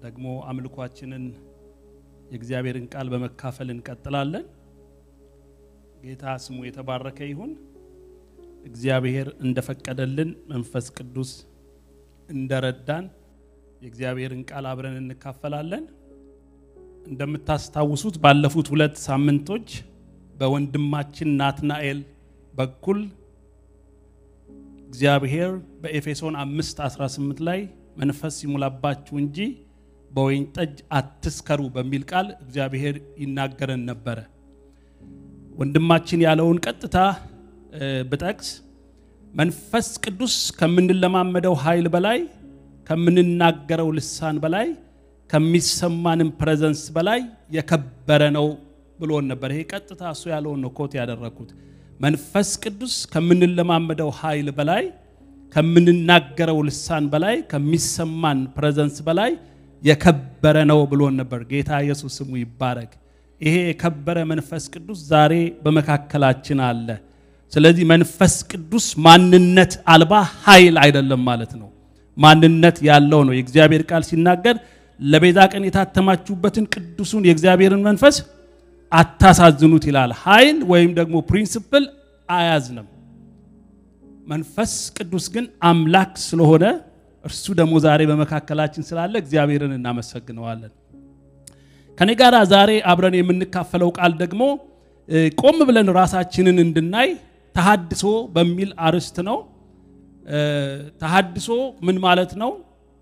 ደግሞ አምልኳችንን የእግዚአብሔርን ቃል በመካፈል እንቀጥላለን። ጌታ ስሙ የተባረከ ይሁን። እግዚአብሔር እንደፈቀደልን መንፈስ ቅዱስ እንደረዳን የእግዚአብሔርን ቃል አብረን እንካፈላለን። እንደምታስታውሱት ባለፉት 2 ሳምንቶች በወንድማችን ናትናኤል በኩል እግዚአብሔር በኤፌሶን 5:18 ላይ መንፈስ ይሙላባችሁ እንጂ በወይን ጠጅ አትስከሩ በሚል ቃል እግዚአብሔር ይናገረን ነበር። ወንድማችን ያለውን ቀጥታ በጠቅስ መንፈስ ቅዱስ ከምንለማመደው ኃይል በላይ ከምንናገረው ልሳን በላይ ከሚሰማንም ፕሬዘንስ በላይ የከበረ ነው ብሎን ነበር። ይሄ ቀጥታ እሱ ያለውን ነው ኮት ያደረኩት። መንፈስ ቅዱስ ከምንለማመደው ኃይል በላይ ከምንናገረው ልሳን በላይ ከሚሰማን ፕሬዘንስ በላይ የከበረ ነው ብሎን ነበር። ጌታ ኢየሱስ ስሙ ይባረክ። ይሄ የከበረ መንፈስ ቅዱስ ዛሬ በመካከላችን አለ። ስለዚህ መንፈስ ቅዱስ ማንነት አልባ ኃይል አይደለም ማለት ነው። ማንነት ያለው ነው። የእግዚአብሔር ቃል ሲናገር ለቤዛ ቀን የታተማችሁበትን ቅዱሱን የእግዚአብሔርን መንፈስ አታሳዝኑት ይላል። ኃይል ወይም ደግሞ ፕሪንሲፕል አያዝንም። መንፈስ ቅዱስ ግን አምላክ ስለሆነ እርሱ ደግሞ ዛሬ በመካከላችን ስላለ እግዚአብሔርን እናመሰግነዋለን። ከኔ ጋር ዛሬ አብረን የምንካፈለው ቃል ደግሞ ቆም ብለን ራሳችንን እንድናይ ተሐድሶ በሚል አርዕስት ነው። ተሐድሶ ምን ማለት ነው?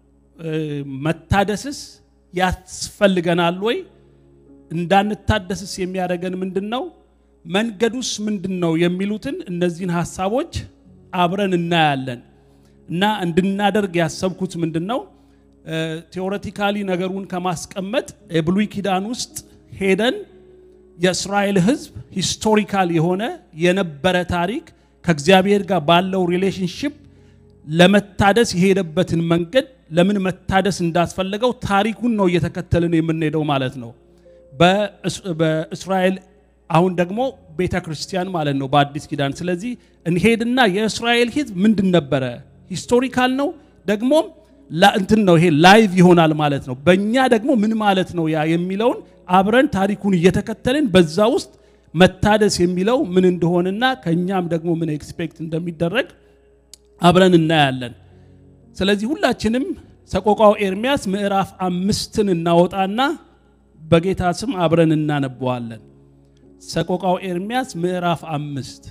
መታደስስ ያስፈልገናል ወይ? እንዳንታደስስ የሚያደርገን ምንድነው? መንገዱስ ምንድነው? የሚሉትን እነዚህን ሐሳቦች አብረን እናያለን። እና እንድናደርግ ያሰብኩት ምንድነው? ቲዮሬቲካሊ ነገሩን ከማስቀመጥ የብሉይ ኪዳን ውስጥ ሄደን የእስራኤል ሕዝብ ሂስቶሪካል የሆነ የነበረ ታሪክ ከእግዚአብሔር ጋር ባለው ሪሌሽንሺፕ ለመታደስ የሄደበትን መንገድ ለምን መታደስ እንዳስፈልገው ታሪኩን ነው እየተከተልን የምንሄደው ማለት ነው። በእስራኤል አሁን ደግሞ ቤተክርስቲያን ማለት ነው በአዲስ ኪዳን። ስለዚህ እንሄድና የእስራኤል ሕዝብ ምንድን ነበረ? ሂስቶሪካል ነው ደግሞ እንትን ነው። ይሄ ላይቭ ይሆናል ማለት ነው። በእኛ ደግሞ ምን ማለት ነው ያ የሚለውን አብረን ታሪኩን እየተከተልን በዛ ውስጥ መታደስ የሚለው ምን እንደሆነና ከኛም ደግሞ ምን ኤክስፔክት እንደሚደረግ አብረን እናያለን። ስለዚህ ሁላችንም ሰቆቃው ኤርሚያስ ምዕራፍ 5ን እናወጣና በጌታ ስም አብረን እናነባዋለን። ሰቆቃው ኤርሚያስ ምዕራፍ 5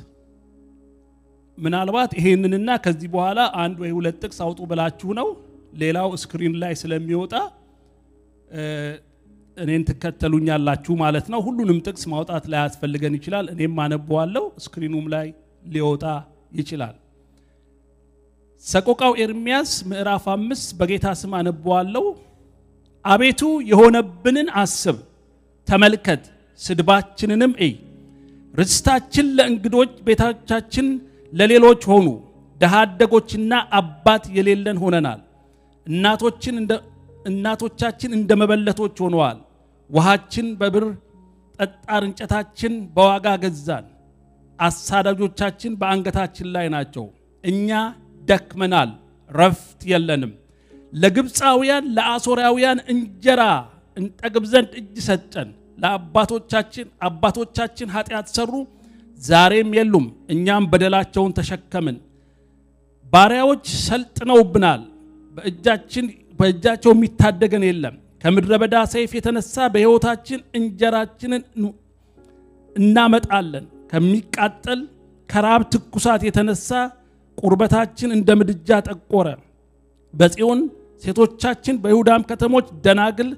ምናልባት ይሄንንና ከዚህ በኋላ 1 ወይ 2 ጥቅስ አውጡ ብላችሁ ነው። ሌላው ስክሪን ላይ ስለሚወጣ እኔን ተከተሉኛላችሁ ማለት ነው። ሁሉንም ጥቅስ ማውጣት ላይ ያስፈልገን ይችላል። እኔም አነባዋለሁ፣ ስክሪኑም ላይ ሊወጣ ይችላል። ሰቆቃው ኤርሚያስ ምዕራፍ 5 በጌታ ስም አነባዋለሁ። አቤቱ የሆነብንን አስብ፣ ተመልከት፣ ስድባችንንም እይ። ርስታችን ለእንግዶች ቤታችን ለሌሎች ሆኑ። ደሃ አደጎችና አባት የሌለን ሆነናል። እናቶቻችን እንደ መበለቶች ሆነዋል። ውሃችን በብር ጠጣር፣ እንጨታችን በዋጋ ገዛን። አሳዳጆቻችን በአንገታችን ላይ ናቸው። እኛ ደክመናል፣ ረፍት የለንም። ለግብፃውያን ለአሦራውያን እንጀራ እንጠግብ ዘንድ እጅ ሰጠን። አባቶቻችን ኃጢአት ሰሩ፣ ዛሬም የሉም። እኛም በደላቸውን ተሸከምን። ባሪያዎች ሰልጥነውብናል፣ በእጃቸው የሚታደገን የለም። ከምድረ በዳ ሰይፍ የተነሳ በሕይወታችን እንጀራችንን እናመጣለን። ከሚቃጠል ከራብ ትኩሳት የተነሳ ቁርበታችን እንደ ምድጃ ጠቆረ። በጽዮን ሴቶቻችን በይሁዳም ከተሞች ደናግል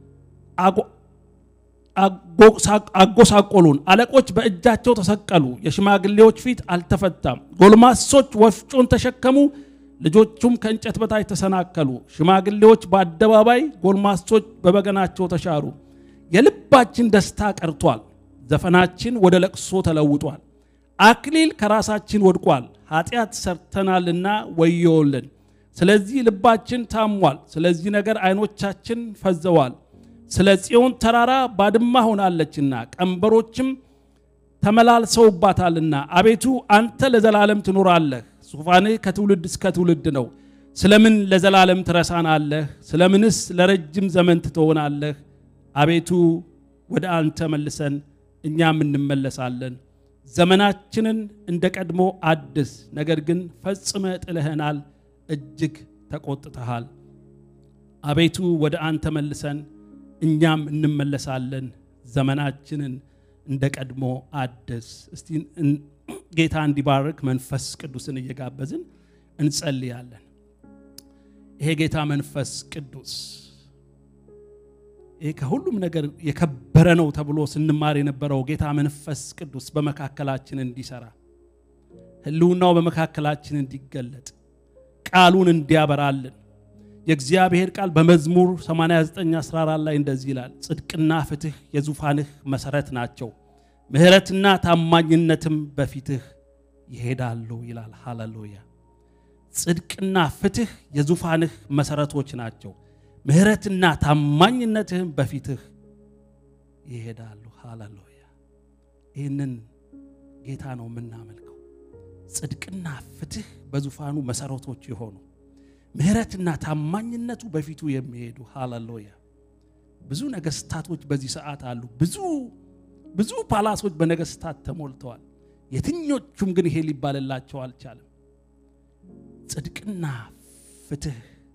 አጎሳቆሉን። አለቆች በእጃቸው ተሰቀሉ፣ የሽማግሌዎች ፊት አልተፈታም። ጎልማሶች ወፍጮን ተሸከሙ፣ ልጆቹም ከእንጨት በታች ተሰናከሉ። ሽማግሌዎች በአደባባይ፣ ጎልማሶች በበገናቸው ተሻሩ። የልባችን ደስታ ቀርቷል፣ ዘፈናችን ወደ ለቅሶ ተለውጧል። አክሊል ከራሳችን ወድቋል፣ ኃጢአት ሰርተናልና ወዮልን። ስለዚህ ልባችን ታሟል፣ ስለዚህ ነገር አይኖቻችን ፈዘዋል። ስለ ጽዮን ተራራ ባድማ ሆናለችና ቀንበሮችም ተመላልሰውባታልና። አቤቱ አንተ ለዘላለም ትኖራለህ፣ ዙፋንህ ከትውልድ እስከ ትውልድ ነው። ስለምን ለዘላለም ትረሳናለህ ስለምንስ ለረጅም ዘመን ትተውናለህ አቤቱ ወደ አንተ መልሰን እኛም እንመለሳለን ዘመናችንን እንደቀድሞ አድስ ነገር ግን ፈጽመ ጥለህናል እጅግ ተቆጥተሃል አቤቱ ወደ አንተ መልሰን እኛም እንመለሳለን ዘመናችንን እንደቀድሞ አድስ እስቲ ጌታ እንዲባርክ መንፈስ ቅዱስን እየጋበዝን እንጸልያለን ይሄ ጌታ መንፈስ ቅዱስ ይሄ ከሁሉም ነገር የከበረ ነው ተብሎ ስንማር የነበረው ጌታ መንፈስ ቅዱስ በመካከላችን እንዲሰራ ህልውናው በመካከላችን እንዲገለጥ ቃሉን እንዲያበራልን የእግዚአብሔር ቃል በመዝሙር 89:14 ላይ እንደዚህ ይላል ጽድቅና ፍትህ የዙፋንህ መሰረት ናቸው ምህረትና ታማኝነትም በፊትህ ይሄዳሉ ይላል ሃሌሉያ ጽድቅና ፍትህ የዙፋንህ መሰረቶች ናቸው ምህረትና ታማኝነትህም በፊትህ ይሄዳሉ ሃሌሉያ ይህንን ጌታ ነው የምናመልከው ጽድቅና ፍትህ በዙፋኑ መሰረቶች ይሆኑ ምህረትና ታማኝነቱ በፊቱ የሚሄዱ ሃሌሉያ ብዙ ነገስታቶች በዚህ ሰዓት አሉ ብዙ ፓላሶች በነገስታት ተሞልተዋል የትኞቹም ግን ይሄ ሊባልላቸው አልቻለም ጽድቅና ፍትህ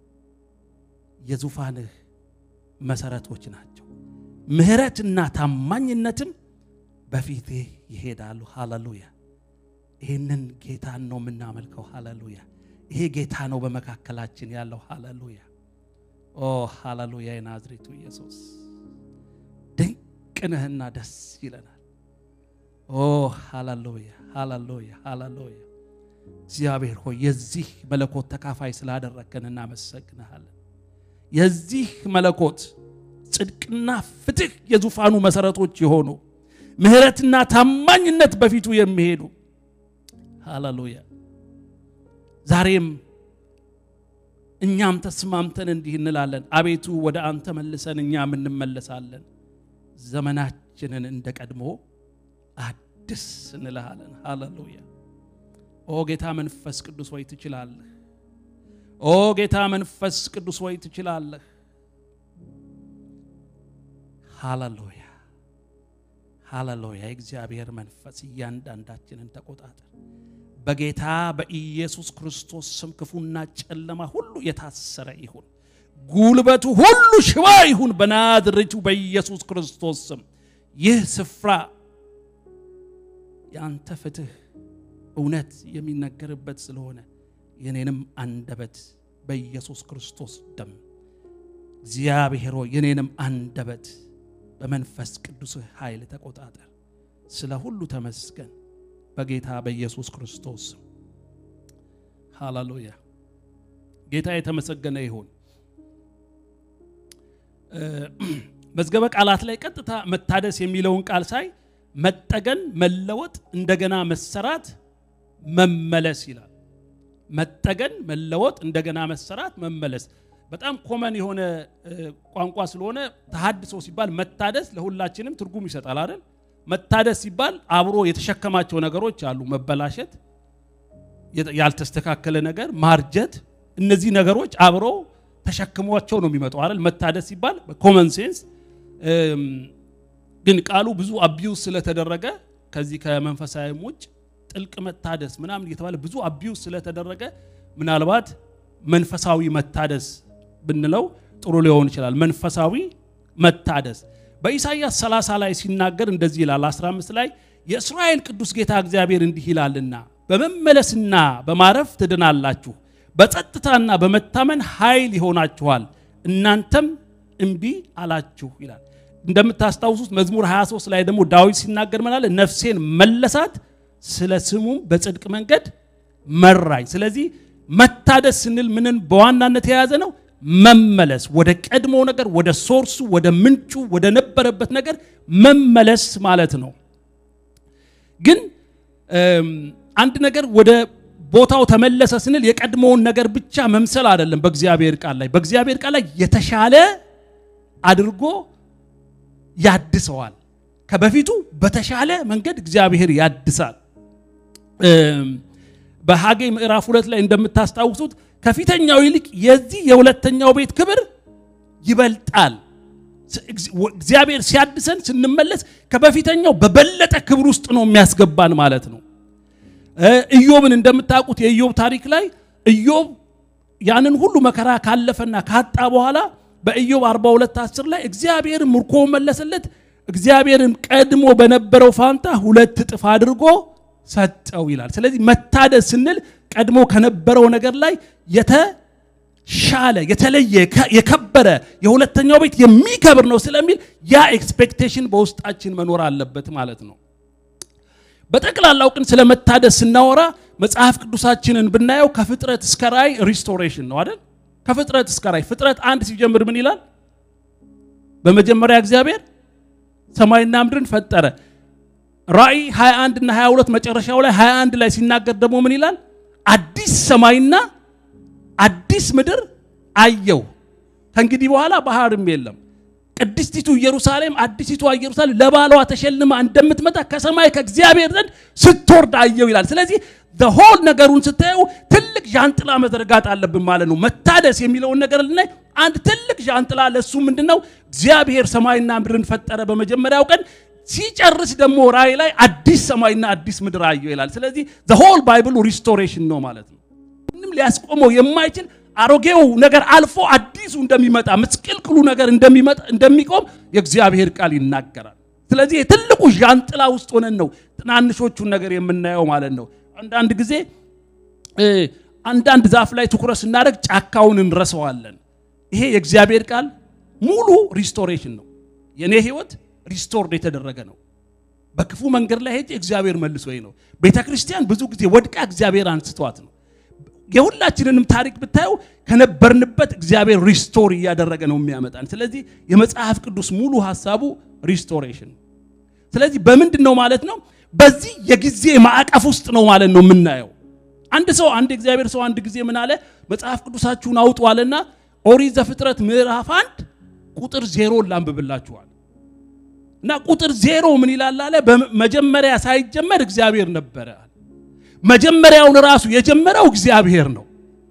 የዙፋንህ መሰረቶች ናቸው ምህረትና ታማኝነትም በፊቴ ይሄዳሉ ሃሌሉያ ይሄንን ጌታን ነው የምናመልከው ሃሌሉያ ይሄ ጌታ ነው በመካከላችን ያለው ሃሌሉያ ኦ ሃሌሉያ የናዝሬቱ ኢየሱስ ድንቅ ነህና ደስ ይለናል ኦ ሃሌሉያ ሃሌሉያ ሃሌሉያ እግዚአብሔር ሆይ የዚህ መለኮት ተካፋይ ስላደረከን እናመሰግናለን የዚህ መለኮት ጽድቅና ፍትህ የዙፋኑ መሰረቶች ይሆኑ ምህረትና ታማኝነት በፊቱ የሚሄዱ ሃሌሉያ ዛሬም እኛም ተስማምተን እንዲህ እንላለን አቤቱ ወደ አንተ መልሰን እኛም እንመለሳለን ዘመናችንን እንደቀድሞ አድስ እንላለን ሃሌሉያ ኦ ጌታ መንፈስ ቅዱስ ሆይ ትችላለህ ኦ ጌታ መንፈስ ቅዱስ ሆይ ትችላለህ ሃሌሉያ ሃሌሉያ እግዚአብሔር መንፈስ እያንዳንዳችንን ተቆጣጠር በጌታ በኢየሱስ ክርስቶስ ስም ክፉና ጨለማ ሁሉ የታሰረ ይሁን ጉልበቱ ሁሉ ሽባ ይሁን በናዝሬቱ በኢየሱስ ክርስቶስ ስም ይህ ስፍራ ያንተ ፍትህ እውነት የሚነገርበት ስለሆነ የኔንም አንደበት በኢየሱስ ክርስቶስ ደም እግዚአብሔር ሆይ የኔንም አንደበት በመንፈስ ቅዱስ ኃይል ተቆጣጠር ስለ ሁሉ ተመስገን በጌታ በኢየሱስ ክርስቶስ ሃሌሉያ ጌታ የተመሰገነ ይሁን መዝገበ ቃላት ላይ ቀጥታ መታደስ የሚለውን ቃል ሳይ መጠገን መለወጥ እንደገና መሰራት መመለስ ይላል መጠገን መለወጥ እንደገና መሰራት መመለስ በጣም ኮመን የሆነ ቋንቋ ስለሆነ ተሐድሶ ሲባል መታደስ ለሁላችንም ትርጉም ይሰጣል አይደል መታደስ ሲባል አብሮ የተሸከማቸው ነገሮች አሉ መበላሸት ያልተስተካከለ ነገር ማርጀት እነዚህ ነገሮች አብሮ ተሸክሟቸው ነው የሚመጣው አይደል መታደስ ሲባል በኮመን ሴንስ ግን ቃሉ ብዙ አቢዩስ ስለተደረገ ከዚህ ከመንፈሳዊ ሙጭ ጥልቅ መታደስ ምናምን እየተባለ ብዙ አቢዩስ ስለተደረገ ምናልባት መንፈሳዊ መታደስ ብንለው ጥሩ ሊሆን ይችላል መንፈሳዊ መታደስ በኢሳይያስ 30 ላይ ሲናገር እንደዚህ ይላል 15 ላይ የእስራኤል ቅዱስ ጌታ እግዚአብሔር እንዲህ ይላልና በመመለስና በማረፍ ትድናላችሁ በጸጥታና በመታመን ኃይል ይሆናችኋል እናንተም እንቢ አላችሁ ይላል እንደምታስታውሱት መዝሙር 23 ላይ ደግሞ ዳዊት ሲናገር ምናለ ነፍሴን መለሳት ስለ ስሙም በጽድቅ መንገድ መራኝ ስለዚህ መታደስ ስንል ምንን በዋናነት የያዘ ነው መመለስ ወደ ቀድሞ ነገር ወደ ሶርሱ ወደ ምንጩ ወደ ነበረበት ነገር መመለስ ማለት ነው ግን አንድ ነገር ወደ ቦታው ተመለሰ ስንል የቀድሞውን ነገር ብቻ መምሰል አይደለም በእግዚአብሔር ቃል ላይ የተሻለ አድርጎ ያድሰዋል ከበፊቱ በተሻለ መንገድ እግዚአብሔር ያድሳል በሐጌ ምዕራፍ 2 ላይ እንደምታስታውሱት ከፊተኛው ይልቅ የዚህ የሁለተኛው ቤት ክብር ይበልጣል እግዚአብሔር ሲያድሰን ስንመለስ ከበፊተኛው በበለጠ ክብር ውስጥ ነው የሚያስገባን ማለት ነው ኢዮብን እንደምታውቁት የኢዮብ ታሪክ ላይ ኢዮብ ያንን ሁሉ መከራ ካለፈና ካጣ በኋላ በኢዮብ 42:10 ላይ እግዚአብሔር ምርኮ መለሰለት እግዚአብሔርን ቀድሞ በነበረው ፋንታ 2 እጥፍ አድርጎ ሰጠው ይላል ስለዚህ መታደስ ስንል ቀድሞ ከነበረው ነገር ላይ የተሻለ የተለየ የከበረ የሁለተኛው ቤት የሚከብር ነው ስለሚል ያ ኤክስፔክቴሽን በውስጣችን መኖር አለበት ማለት ነው በጠቅላላው ግን ስለመታደስ ስናወራ መጽሐፍ ቅዱሳችንን ብናየው ከፍጥረት እስከ ራእይ ሪስቶሬሽን ነው አይደል ከፍጥረት እስከ ራእይ ፍጥረት 1 ሲጀምር ምን ይላል በመጀመሪያ እግዚአብሔር ሰማይና ምድርን ፈጠረ ራእይ 21 እና 22 መጨረሻው ላይ 21 ላይ ሲናገር ደግሞ ምን ይላል አዲስ ሰማይና አዲስ ምድር አየው ከእንግዲህ በኋላ ባህርም የለም ቅድስቲቱ ኢየሩሳሌም አዲስቲቱ ኢየሩሳሌም ለባሏ ተሸልማ እንደምትመጣ ከሰማይ ከእግዚአብሔር ዘንድ ስትወርድ አየው ይላል ስለዚህ the whole ነገሩን ስታዩ ትልቅ ጃንጥላ መዘርጋት አለብን ማለት ነው መታደስ የሚለውን ነገር ላይ አንድ ትልቅ ጃንጥላ ለሱ ምንድነው እግዚአብሔር ሰማይና ምድርን ፈጠረ በመጀመሪያው ቀን ሲጨርስ ደግሞ ራእይ ላይ አዲስ ሰማይና አዲስ ምድር አየው ይላል ስለዚህ the whole bible restoration ነው ማለት ነው ምንም ሊያስቆመው የማይችል አሮጌው ነገር አልፎ አዲሱ እንደሚመጣ መስቀልቅሉ ነገር እንደሚቆም የእግዚአብሔር ቃል ይናገራል ስለዚህ ትልቁ ጃንጥላ ውስጥ ሆነን ነው ትናንሾቹን ነገር የምናየው ማለት ነው አንዳንድ ጊዜ አንዳንድ ዛፍ ላይ ትኩረት ስናደርግ ጫካውን እንረሳዋለን ይሄ የእግዚአብሔር ቃል ሙሉ ሪስቶሬሽን ነው የኔ ህይወት ሪስቶርድ የተደረገ ነው በክፉ መንገድ ላይ ሄጄ እግዚአብሔር መልሶኝ ነው ቤተክርስቲያን ብዙ ጊዜ ወድቃ እግዚአብሔር አንስቷት ነው የሁላችንንም ታሪክ ብታዩ ከነበርንበት እግዚአብሔር ሪስቶር ያደረገ ነው የሚያመጣን ስለዚህ የመጽሐፍ ቅዱስ ሙሉ ሐሳቡ ሪስቶሬሽን ስለዚህ በመንድነው ማለት ነው በዚህ የጊዜ ማዕቀፍ ውስጥ ነው ማለት ነው የምናየው አንድ እግዚአብሔር ሰው አንድ ጊዜ ምን አለ መጽሐፍ ቅዱሳችሁን አውጡ አለና ኦሪት ዘፍጥረት ምዕራፍ 1 ቁጥር 0 ላንብብላችኋል እና ቁጥር 0 ምን ይላል አለ በመጀመሪያ ሳይጀመር እግዚአብሔር ነበረ መጀመሪያውን ራሱ የጀመረው እግዚአብሔር ነው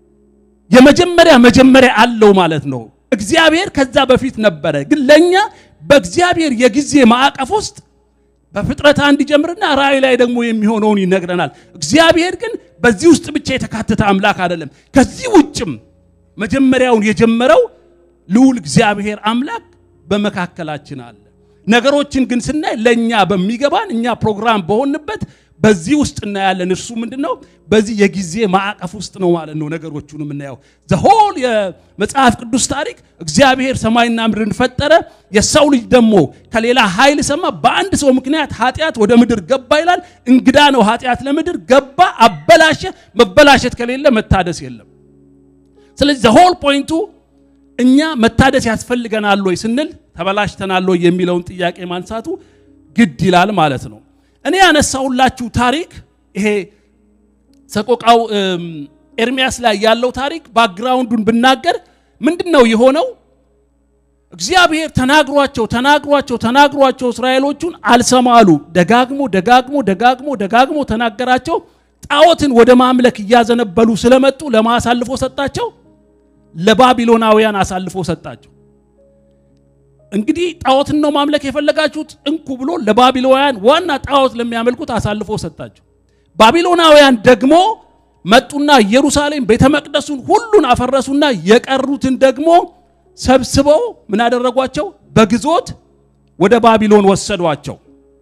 የመጀመሪያ አለው ማለት ነው እግዚአብሔር ከዛ በፊት ነበረ ግን ለኛ በእግዚአብሔር የጊዜ ማዕቀፍ ውስጥ በፍጥረት አንድ ጀምርና ራእይ ላይ ደግሞ የሚሆነውን ይነግረናል እግዚአብሔር ግን በዚህ ውስጥ ብቻ የተካተተ አምላክ አይደለም ከዚህ ውጭም መጀመሪያውን የጀመረው ልዑል እግዚአብሔር አምላክ በመካከላችን አለ ነገሮችን ግን ስናይ ለኛ በሚገባን እኛ ፕሮግራም በሆንበት በዚህ ውስጥ እናያለን እርሱ ምንድነው በዚህ የጊዜ ማዕቀፍ ውስጥ ነው ማለት ነው ነገሮቹን የምናየው the whole የመጽሐፍ ቅዱስ ታሪክ እግዚአብሔር ሰማይና ምድርን ፈጠረ የሰው ልጅ ደግሞ ከሌላ ኃይል ሰማ በአንድ ሰው ምክንያት ኃጢያት ወደ ምድር ገባ ይላል እንግዳ ነው ኃጢያት ለምድር ገባ አበላሸ መበላሸት ከሌለ መታደስ የለም ስለዚህ the whole point እኛ መታደስ ያስፈልገናል ወይ ስንል ተበላሽተናል ወይ የሚለውን ጥያቄ ማንሳቱ ግድ ይላል ማለት ነው እኔ ያነሳውላችሁ ታሪክ ይሄ ሰቆቃው ኤርሚያስ ላይ ያለው ታሪክ ባክግራውንዱን ብናገር ምንድነው የሆነው እግዚአብሔር ተናግሯቸው እስራኤሎቹን አልሰማሉ ደጋግሞ ተናገራቸው ጣዖትን ወደ ማምለክ ያዘነበሉ ስለመጡ ለማሳልፎ ሰጣቸው ለባቢሎናውያን አሳልፎ ሰጣቸው እንግዲህ ጣዖትን ነው ማምለክ የፈለጋችሁት እንኩ ብሎ ለባቢሎናውያን ዋና ጣዖት ለሚያመልኩት አሳልፎ ሰጣቸው ባቢሎናውያን ደግሞ መጡና ኢየሩሳሌም ቤተመቅደሱን ሁሉን አፈረሱና የቀሩትን ደግሞ ሰብስበው ምን አደረጓቸው በግዞት ወደ ባቢሎን ወሰዷቸው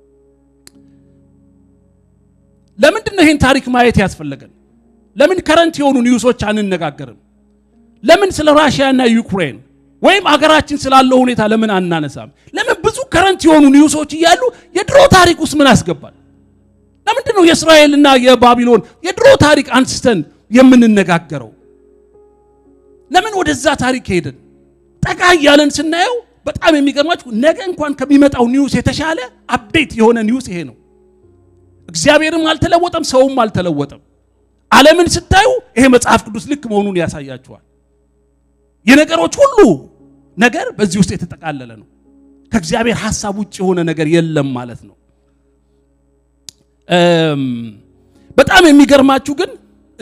ለምንድን ነው ይሄን ታሪክ ማየት ያስፈልገን ለምን ከረንት የሆኑ ኒውሶች አንነጋገርም ለምን ስለ ራሺያና ዩክሬን ወይም አገራችን ስላለው ሁኔታ ለምን አናነሳም ለምን ብዙ ከረንት የሆኑ ኒውሶች ይያሉ የድሮ ታሪክ ውስጥ ምን አስገባል ለምንድን ነው የእስራኤልና የባቢሎን የድሮ ታሪክ አንስተን የምንነጋገረው ለምን ወደዛ ታሪክ ሄደን ጠቃ ያለን ስናየው በጣም የሚገርማችሁ ነገ እንኳን ከሚመጣው ኒውስ የተሻለ አፕዴት የሆነ ኒውስ ይሄ ነው እግዚአብሔርም አልተለወጠም ሰውም አልተለወጠም ዓለምን ስታዩ ይሄ መጽሐፍ ቅዱስ ልክ መሆኑን ያሳያችኋል የነገሮች ሁሉ ነገር በዚህ ውስጥ የተጠቃለለ ነው ከእግዚአብሔር ሐሳብ ውጭ የሆነ ነገር የለም ማለት ነው በጣም የሚገርማችሁ ግን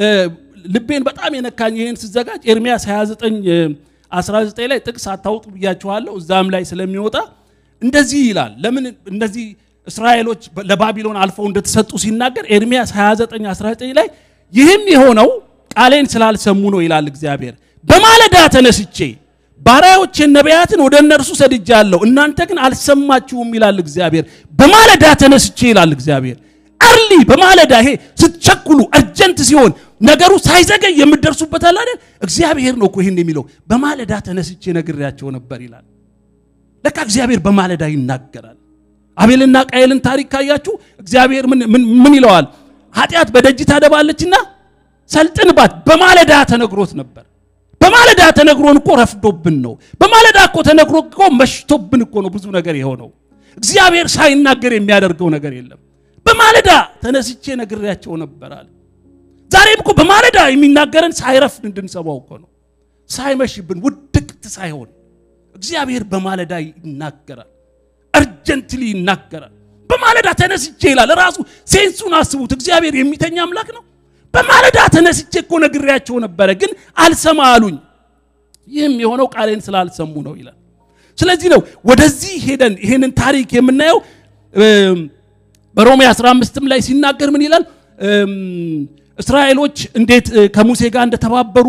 ልቤን በጣም የነካኝ ይሄን ሲዘጋጅ ኤርሚያስ 29:19 ላይ ጥቅስ አታውጡ ብያችኋለሁ እዛም ላይ ስለሚወጣ እንደዚህ ይላል ለምን እንደዚህ እስራኤሎች ለባቢሎን አልፈው እንደተሰጡ ሲናገር ኤርሚያስ 29:19 ላይ ይህም የሆነው ቃሌን ስላልሰሙ ነው ይላል እግዚአብሔር በማለዳ ተነስቼ ባሪያዎቼ ነቢያትን ወደ እነርሱ ሰድጃለሁ እናንተ ግን አልሰማችሁም ይላል እግዚአብሔር በማለዳ ተነስቼ ይላል እግዚአብሔር አርሊ በማለዳ ይሄ ስትቸኩሉ አርጀንት ሲሆን ነገሩ ሳይዘገይ የምትደርሱበት አለ አይደል እግዚአብሔር ነው እኮ ይሄን የሚለው በማለዳ ተነስቼ ነግሬያቸው ነበር ይላል ለካ እግዚአብሔር በማለዳ ይናገራል አቤልና ቃየልን ታሪክ ካያችሁ እግዚአብሔር ምን ይለዋል ኃጢያት በደጅ ታደባለችና ሰልጥንባት በማለዳ ተነግሮት ነበር በማለዳ ተነግሮን እኮ ረፍዶብን ነው በማለዳ እኮ ተነግሮ እኮ መሽቶብን እኮ ነው ብዙ ነገር የሆነው እግዚአብሔር ሳይናገር የሚያደርገው ነገር የለም በማለዳ ተነስቼ ነግሬያቸው ነበርአል ዛሬም እኮ በማለዳ የሚናገረን ሳይረፍድ እንድንሰማው እኮ ነው ሳይመሽብን ውድቅት ሳይሆን እግዚአብሔር በማለዳ ይናገራል urgently ይናገራል በማለዳ ተነስቼ ይላል ራሱ ሴንሱን አስቡት እግዚአብሔር የሚተኛ አምላክ ነው በማለዳ ተነስቼ እኮ ነግሬያቸው ነበር ግን አልሰማሉኝ ይህም የሆነው ቃሌን ስላልሰሙ ነው ይላል ስለዚህ ነው ወደዚህ ሄደን ይሄንን ታሪክ የምናየው በሮሜ 15 ላይ ሲናገር ምን ይላል እስራኤሎች እንዴት ከሙሴ ጋር እንደተባበሩ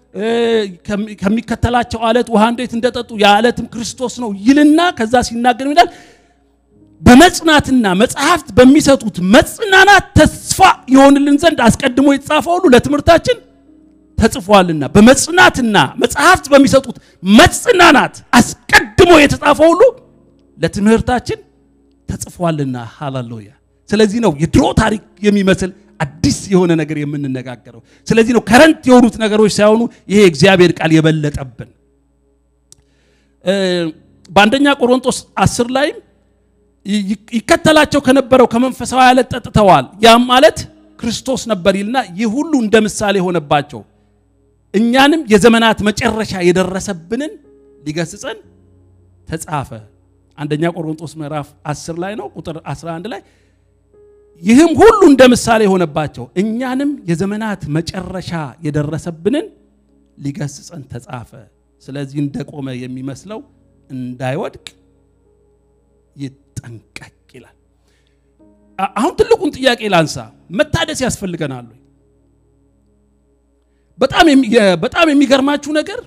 ከሚከተላቸው አለት ውሃ እንዴት እንደጠጡ ያለትም ክርስቶስ ነው ይልና ከዛ ሲናገር ይላል በመጽናትና መጽሐፍት በሚሰጡት መጽናናት ተስፋ ይሆንልን ዘንድ አስቀድሞ የተጻፈው ሁሉ ለትምህርታችን ተጽፏልና በመጽናትና መጽሐፍት በሚሰጡት መጽናናት አስቀድሞ የተጻፈው ሁሉ ለትምህርታችን ተጽፏልና ሃሌሉያ ስለዚህ ነው የድሮ ታሪክ የሚመስል አዲስ የሆነ ነገር የምንነጋገረው ስለዚህ ነው ከረንት የሆኑት ነገሮች ሳይሆኑ ይሄ እግዚአብሔር ቃል የበለጠብን በአንደኛ ቆሮንቶስ 10 ላይ ይከተላቸው ከነበረው ከመንፈሳዊ ዓለም ተጠጥተዋል ያም ማለት ክርስቶስ ነበር ይልና ይህ ሁሉ እንደ ምሳሌ ሆነባቸው እኛንም የዘመናት መጨረሻ የደረሰብንን ሊገስጸን ተጻፈ አንደኛ ቆሮንቶስ ምዕራፍ 10 ላይ ነው ቁጥር 11 ላይ ይህም ሁሉ እንደ ምሳሌ ሆነባቸው እኛንም የዘመናት መጨረሻ የደረሰብንን ሊገስጸን ተጻፈ ስለዚህ እንደቆመ የሚመስለው እንዳይወድቅ ይጠንቀቅ ይላል አሁን ትልቁን ጥያቄ ላንሳ መታደስ ያስፈልገናል በጣም የሚገርማችሁ ነገር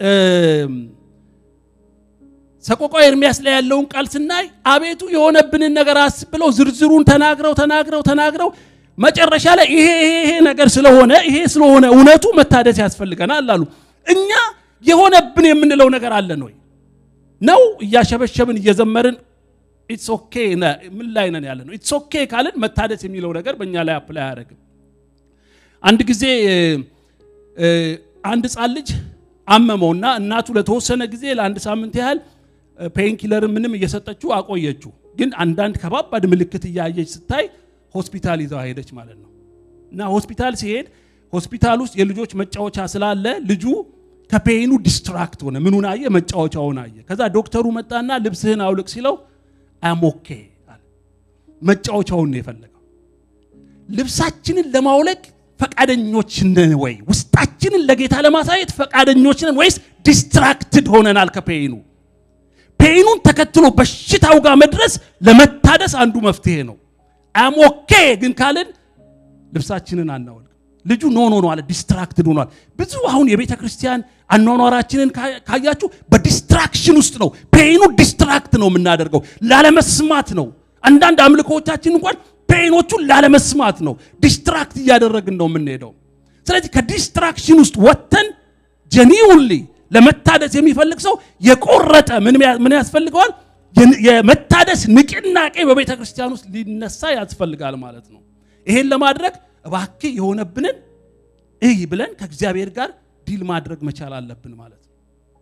ሰቆቃው ኤርሚያስ ላይ ያለውን ቃል ስናይ አቤቱ የሆነብንን ነገር አስብለው ዝርዝሩን ተናግረው መጨረሻ ላይ ይሄ ነገር ስለሆነ እውነቱ መታደስ ያስፈልገናል አሉ እኛ የሆነብን የምንለው ነገር አለ ነው እያሸበሸብን እየዘመርን it's okay ምን ላይ ነን ያለ ነው it's okay ካልን መታደስ የሚለው ነገር በእኛ ላይ አፕላይ ያደርግም አንድ ጊዜ አንድ ጻል ልጅ አመመውና እናቱ ለተወሰነ ጊዜ ለአንድ ሳምንት ያህል ፔንኪለር ምንም እየሰጠችው አቆየችው ግን አንዳንድ ከባባድ ምልክት ያያየች ስታይ ሆስፒታል ይዛው ሄደች ማለት ነው እና ሆስፒታል ሲሄድ ሆስፒታል ውስጥ የልጆች መጫወቻ ስላለ ልጁ ከፔኑ ዲስትራክት ሆነ ምኑን አየ መጫወቻውን አየ ከዛ ዶክተሩ መጣና ልብስህን አውልቅ ሲለው I'm okay አለ መጫወቻውን ነው የፈለገው ልብሳችንን ለማውለቅ ፈቃደኞች ነን ወይ ውስጣችንን ለጌታ ለማሳየት ፈቃደኞች ነን ወይስ ዲስትራክትድ ሆነናል ፔኑን ተከትሎ በሽታው ጋር መድረስ ለመታደስ አንዱ መፍትሄ ነው I'm okay ግን ካልን ልብሳችንን አናወልቅ ልጁ ኖ አለ ዲስትራክትድ ሆኗል ብዙ አሁን የቤተ ክርስቲያን አኗኗራችንን ካያችሁ በዲስትራክሽን ውስጥ ነው ፔኑ ዲስትራክት ነው የምናደርገው ላለመስማት ነው አንዳንድ አምልኮዎቻችን እንኳን ፔኖቹን ላለመስማት ነው ዲስትራክት ያደረግን ነው የምንሄደው ስለዚህ ከዲስትራክሽን ውስጥ ወጥተን ጀኒውንሊ ለመታደስ የሚፈልግ ሰው የቆረጠ ምን ያስፈልገዋል የመታደስ ንቅናቄ በቤተ ክርስቲያን ውስጥ ሊነሳ ያስፈልጋል ማለት ነው ይሄን ለማድረግ እባክህ የሆነብንን ብለን ከእግዚአብሔር ጋር ዲል ማድረግ መቻል አለብን ማለት ነው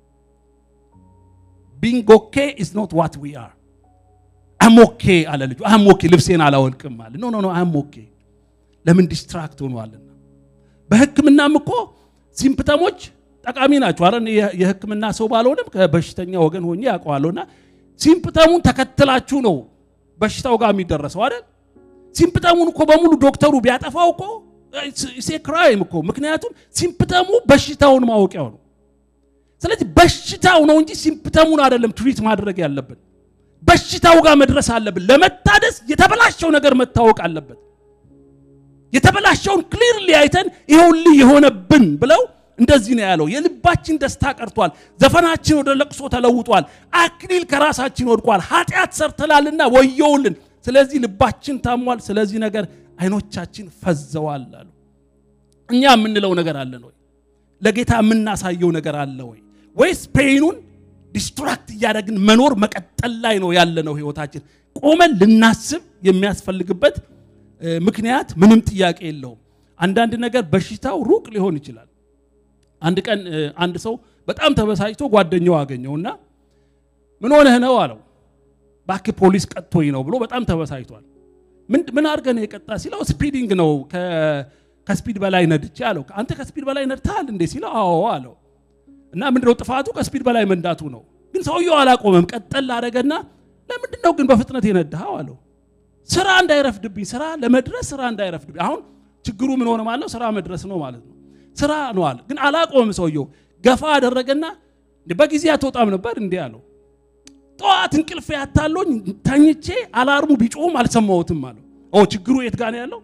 being okay is not what we are I'm okay አለ ልጁ I'm okay ልብሴን አላወልቅም ማለት no I'm okay ለምን ዲስትራክት ሆኗልና በህክምናም እኮ ሲምፕተሞች ጠቃሚ ናቸው አረን የህክምና ሰው ባልሆነም ከበሽተኛ ወገን ሆኜ ያቋዋለውና ሲምፕተሙን ተከትላችሁ ነው በሽታው ጋር የሚደረሰው አይደል ሲምፕተሙን እኮ በሙሉ ዶክተሩ ቢያጠፋው እኮ ኢትስ ኤ ክራይም እኮ ምክንያቱም ሲምፕተሙ በሽታውን ማወቂያው ነው ስለዚህ በሽታው ነው እንጂ ሲምፕተሙን አይደለም ትሪት ማድረግ ያለብን በሽታው ጋር መድረስ አለብን ለመታደስ የተበላሸው ነገር መታወቅ አለበት የተበላሸውን ክሊርሊ አይተን ይሄውልህ የሆነብን ብለው እንደዚህ ነው ያለው የልባችን ደስታ ቀርቷል ዘፈናችን ወደ ለቅሶ ተለውጧል አክሊል ከራሳችን ወድቋል ኃጢያት ሰርተናልና ወየውልን ስለዚህ ልባችን ታሟል ስለዚህ ነገር አይኖቻችን ፈዘዋል አሉ እኛ ምንለው ነገር አለ ነው ለጌታ ምናሳየው ነገር አለ ወይስ ፔይኑን ዲስትራክት ያደረግን መኖር መቀጠል ላይ ነው ያለ ነው ህይወታችን ቆመን ልናስብ የሚያስፈልግበት ምክንያት ምንም ጥያቄ የለውም አንዳንድ ነገር በሽታው ሩቅ ሊሆን ይችላል አንድ ቀን አንድ ሰው በጣም ተበሳጭቶ ጓደኛው አገኘውና ምን ሆነህ ነው አለው ባክ ፖሊስ ቀጥቶኝ ነው ብሎ በጣም ተበሳጭቷል ምን አርገህ ነው የቀጣ ሲለው ስፒዲንግ ነው ከስፒድ በላይ ነድቼ አለው አንተ ከስፒድ በላይ ነድተሃል እንዴ ሲለው አዎ አለው እና ምንድነው ጥፋቱ ከስፒድ በላይ መንዳቱ ነው ግን ሰውየው አላቆመም ቀጠል አረጋና ለምንድነው ግን በፍጥነት የነዳኸው አለው ስራ እንዳይረፍድብኝ ስራ ለመድረስ ስራ እንዳይረፍድብኝ አሁን ችግሩ ምን ሆነ ማለት ነው ስራ መድረስ ነው ማለት ነው ስራ ነው አለ ግን አላቆመም ሰውየው ገፋ አደረገና በጊዜ አትወጣም ነበር እንዴ አለው ጧት እንቅልፍ ያታሎኝ ታኝቼ አላርሙ ቢጮም አልሰማውትም አለው ችግሩ የት ጋር ነው ያለው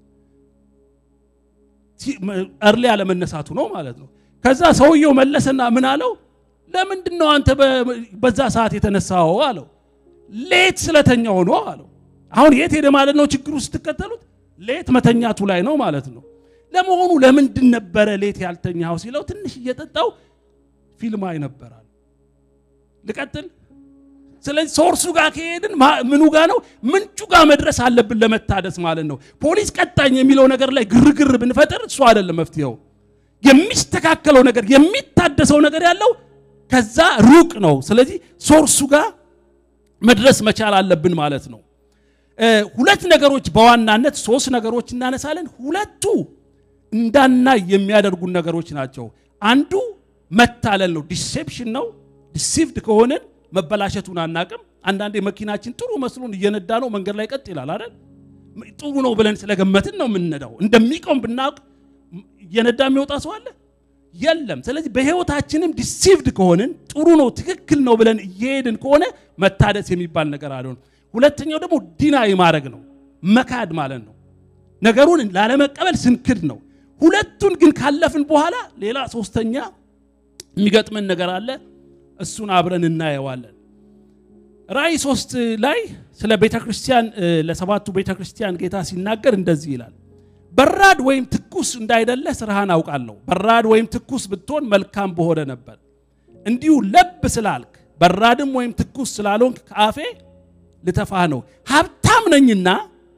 አርሊ ያለ መነሳቱ ነው ማለት ነው ከዛ ሰውየው መለሰና ምን አለው ለምንድነው አንተ በዛ ሰዓት የተነሳው አለው ሌት ስለተኛው ነው አለው አሁን የት ሄደ ማለት ነው ችግሩ ስትከተሉት ሌት መተኛቱ ላይ ነው ማለት ነው ለመሆኑ ለምንድን ነበር ሌት ያልተኛው ሲለው ትንሽ እየጠጣው ፊልም አይ ነበራል ልቀጥል ስለዚህ ሶርሱ ጋር ከሄድን ምኑ ጋር ነው ምንጩ ጋር መድረስ አለብን ለመታደስ ማለት ነው ፖሊስ ቀጣኝ የሚለው ነገር ላይ ግርግር ብንፈጥር እሱ አይደለም መፍትሄው የሚስተካከለው ነገር የሚታደሰው ነገር ያለው ከዛ ሩቅ ነው ስለዚህ ሶርሱ ጋር መድረስ መቻል አለብን ማለት ነው ሁለት ነገሮች በዋናነት ሶስት ነገሮች እናነሳለን ሁለቱ እንዳና የሚያደርጉን ነገሮች ናቸው አንዱ መታለል ነው ዲሴፕሽን ነው ዲሲቭድ ከሆነን መበላሸቱን አናቀም አንዳንዴ መኪናችን ጥሩ መስሎን እየነዳ ነው መንገድ ላይ ቀጥ ይላል አይደል ጥሩ ነው ብለን ስለገመትን ነው የምንነዳው እንደሚቆም ብናውቅ እየነዳ የሚወጣ ሰው አለ የለም ስለዚህ በህይወታችንም ዲሲቭድ ከሆነን ጥሩ ነው ትክክል ነው ብለን እየሄድን ከሆነ መታደስ የሚባል ነገር አልሆነ ሁለተኛው ደግሞ ዲናይ ማድረግ ነው መካድ ማለት ነው ነገሩን ላለመቀበል ስንክድ ነው ሁለቱን ግን ካለፍን በኋላ ሌላ ሶስተኛ የሚገጥመን ነገር አለ እሱን አብረን እናየዋለን ራይ 3 ላይ ስለ ቤተክርስቲያን ለሰባቱ ቤተክርስቲያን ጌታ ሲናገር እንደዚህ ይላል በራድ ወይም ትኩስ እንዳይደለ ስራህን አውቃለሁ በራድ ወይም ትኩስ ብትሆን መልካም በሆነ ነበር እንዲሁ ለብ ስላልክ በራድም ወይም ትኩስ ስላልሆንክ ከአፌ ልተፋህ ነው ሀብታም ነኝና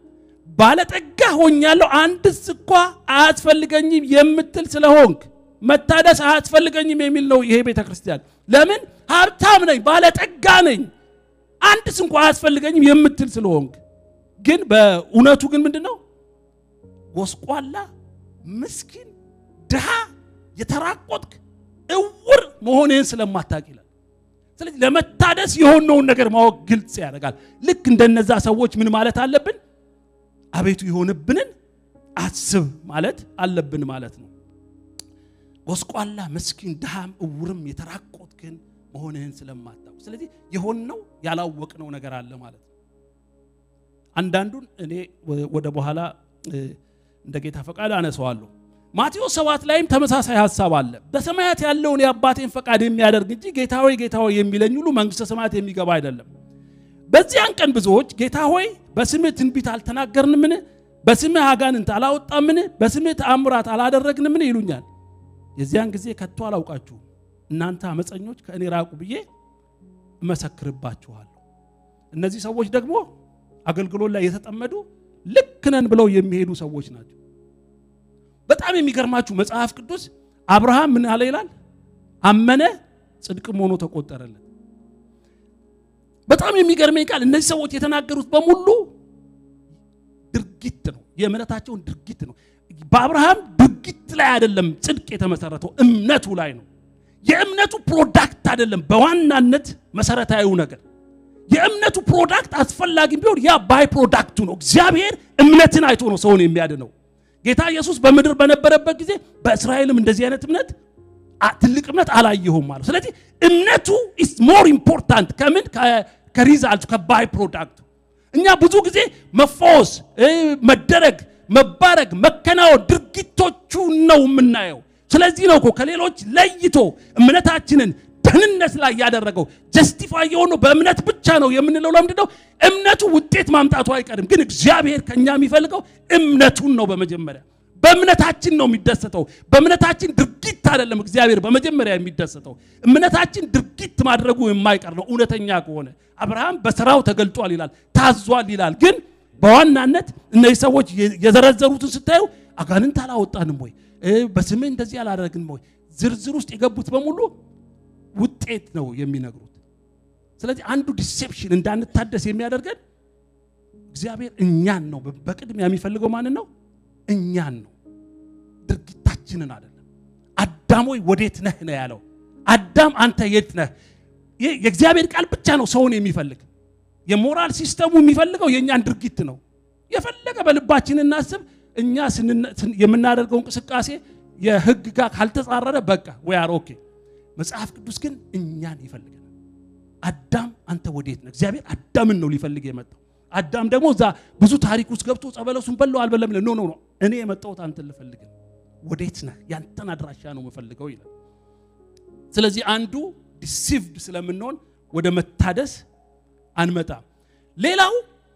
ባለጠጋ ሆኛለሁ አንድስ እንኳን አያስፈልገኝም የምትል ስለሆንክ መታደስ አያስፈልገኝም የሚል ነው ይሄ ቤተክርስቲያን ለምን ሀብታም ነኝ ባለጠጋ ነኝ አንድስ እንኳን አያስፈልገኝም የምትል ስለሆንክ ግን በእውነቱ ግን ምንድነው ጎስቋላ ምስኪን ድሃ የተራቆትክ እውር መሆንህን ስለማታውቅ ይላል ስለዚህ ለመታደስ የሆነውን ነገር ማወቅ ግልጽ ያደርጋል ልክ እንደነዛ ሰዎች ምን ማለት አለብን አቤቱ የሆነብንን አስብ ማለት አለብን ማለት ነው ጎስቋላ ምስኪን ድሃም እውርም የተራቆትክን መሆንህን ስለማታውቅ ስለዚህ የሆነው ያላወቅነው ነገር አለ ማለት ነው አንዳንዱን እኔ ወደ በኋላ እንደጌታ ፈቃድ አነሳዋለሁ ማቴዎስ 7 ላይም ተመሳሳይ ሐሳብ አለ በሰማያት ያለውን የአባቴን ፈቃድ የሚያደርግ እንጂ ጌታ ሆይ የሚለኝ ሁሉ መንግስተ ሰማያት የሚገባ አይደለም በዚያን ቀን ብዙዎች ጌታ ሆይ በስምህ ትንቢት አልተናገርንምን በስምህ አጋንንት አላወጣምን በስምህ ተአምራት አላደረግንምን ይሉኛል የዚያን ጊዜ ከቶ አላውቃችሁ እናንተ አመፀኞች ከእኔ ራቁ ብዬ መሰክርባችኋለሁ እነዚህ ሰዎች ደግሞ አገልግሎት ላይ የተጠመዱ ልክ ነን ብለው የሚሄዱ ሰዎች ናቸው በጣም የሚገርማችሁ መጽሐፍ ቅዱስ አብርሃም ምን አለ ይላል አመነ ጽድቅም ሆኖ ተቆጠረለት በጣም የሚገርመኝ ቃል እነዚህ ሰዎች የተናገሩት በሙሉ ድርጊት ነው የእምነታቸው ድርጊት ነው በአብርሃም ድርጊት ላይ አይደለም ጽድቅ የተመሰረተው እምነቱ ላይ ነው የእምነቱ ፕሮዳክት አይደለም በዋናነት መሰረታዊው ነገር የእምነቱ ፕሮዳክት አስፈላጊ ቢሆን ያ ባይ ፕሮዳክቱ ነው እግዚአብሔር እምነትን አይቶ ነው ሰውን የሚያድነው ጌታ ኢየሱስ በመድር በነበረበት ጊዜ በእስራኤልም እንደዚህ አይነት እምነት ትልቅ እምነት አላየሁም ማለት ስለዚህ እምነቱ is more important ከምን ከሪዛልት ከባይ ፕሮዳክት እኛ ብዙ ጊዜ መፎስ መደረግ መባረክ መከናወ ድርጊቶቹ ነው የምናየው ስለዚህ ነው ከሌሎች ለይቶ እምነታችንን ደህንነት ላይ ያደረገው ጀስቲፋይ የሆነው በእምነት ብቻ ነው የምንለው ለምንድነው እምነቱ ውጤት ማምጣቱ አይቀርም ግን እግዚአብሔር ከኛ የሚፈልገው እምነቱን ነው በመጀመሪያ በእምነታችን ነው የሚደሰተው በእምነታችን ድርጊት አይደለም እግዚአብሔር በመጀመሪያ የሚደሰተው እምነታችን ድርጊት ማድረጉ የማይቀር ነው እውነተኛ ከሆነ አብርሃም በስራው ተገልጧል ይላል ታዟል ይላል ግን በዋናነት እነዚህ ሰዎች የዘረዘሩትን ስታዩ አጋንንት አላወጣንም ወይ በስሜ እንደዚህ አላደረግንም ወይ ዝርዝር ውስጥ የገቡት በሙሉ ውጤት ነው የሚነግሩት ስለዚህ አንዱ ዲሴፕሽን እንዳንታደስ የሚያደርገን እግዚአብሔር እኛን ነው በቅድሚያ የሚፈልገው ማንን ነው እኛን ነው ድርጊታችንን አይደለም አዳም ወይ ወዴት ነህ ነው ያለው አዳም አንተ የት ነህ የእግዚአብሔር ቃል ብቻ ነው ሰውን የሚፈልግ የሞራል ሲስተሙ የሚፈልገው የኛን ድርጊት ነው የፈለገ በልባችን እናስብ እኛ የምናደርገው እንቅስቃሴ የህግ ጋር ካልተጻረረ በቃ we are okay መጽሐፍ ቅዱስ ግን እኛን ይፈልጋል አዳም አንተ ወዴት ነህ እግዚአብሔር አዳምን ነው ሊፈልግ የመጣው አዳም ደግሞ ዛ ብዙ ታሪክ ውስጥ ገብቶ ጸበለሱን በለው አልበለም ኖ እኔ የመጣሁት አንተን ልፈልግ ወዴት ነህ ያንተን አድራሻ ነው መፈልገው ይላል ስለዚህ አንዱ ዲሲቭድ ስለምንሆን ወደ መታደስ አንመጣ ሌላው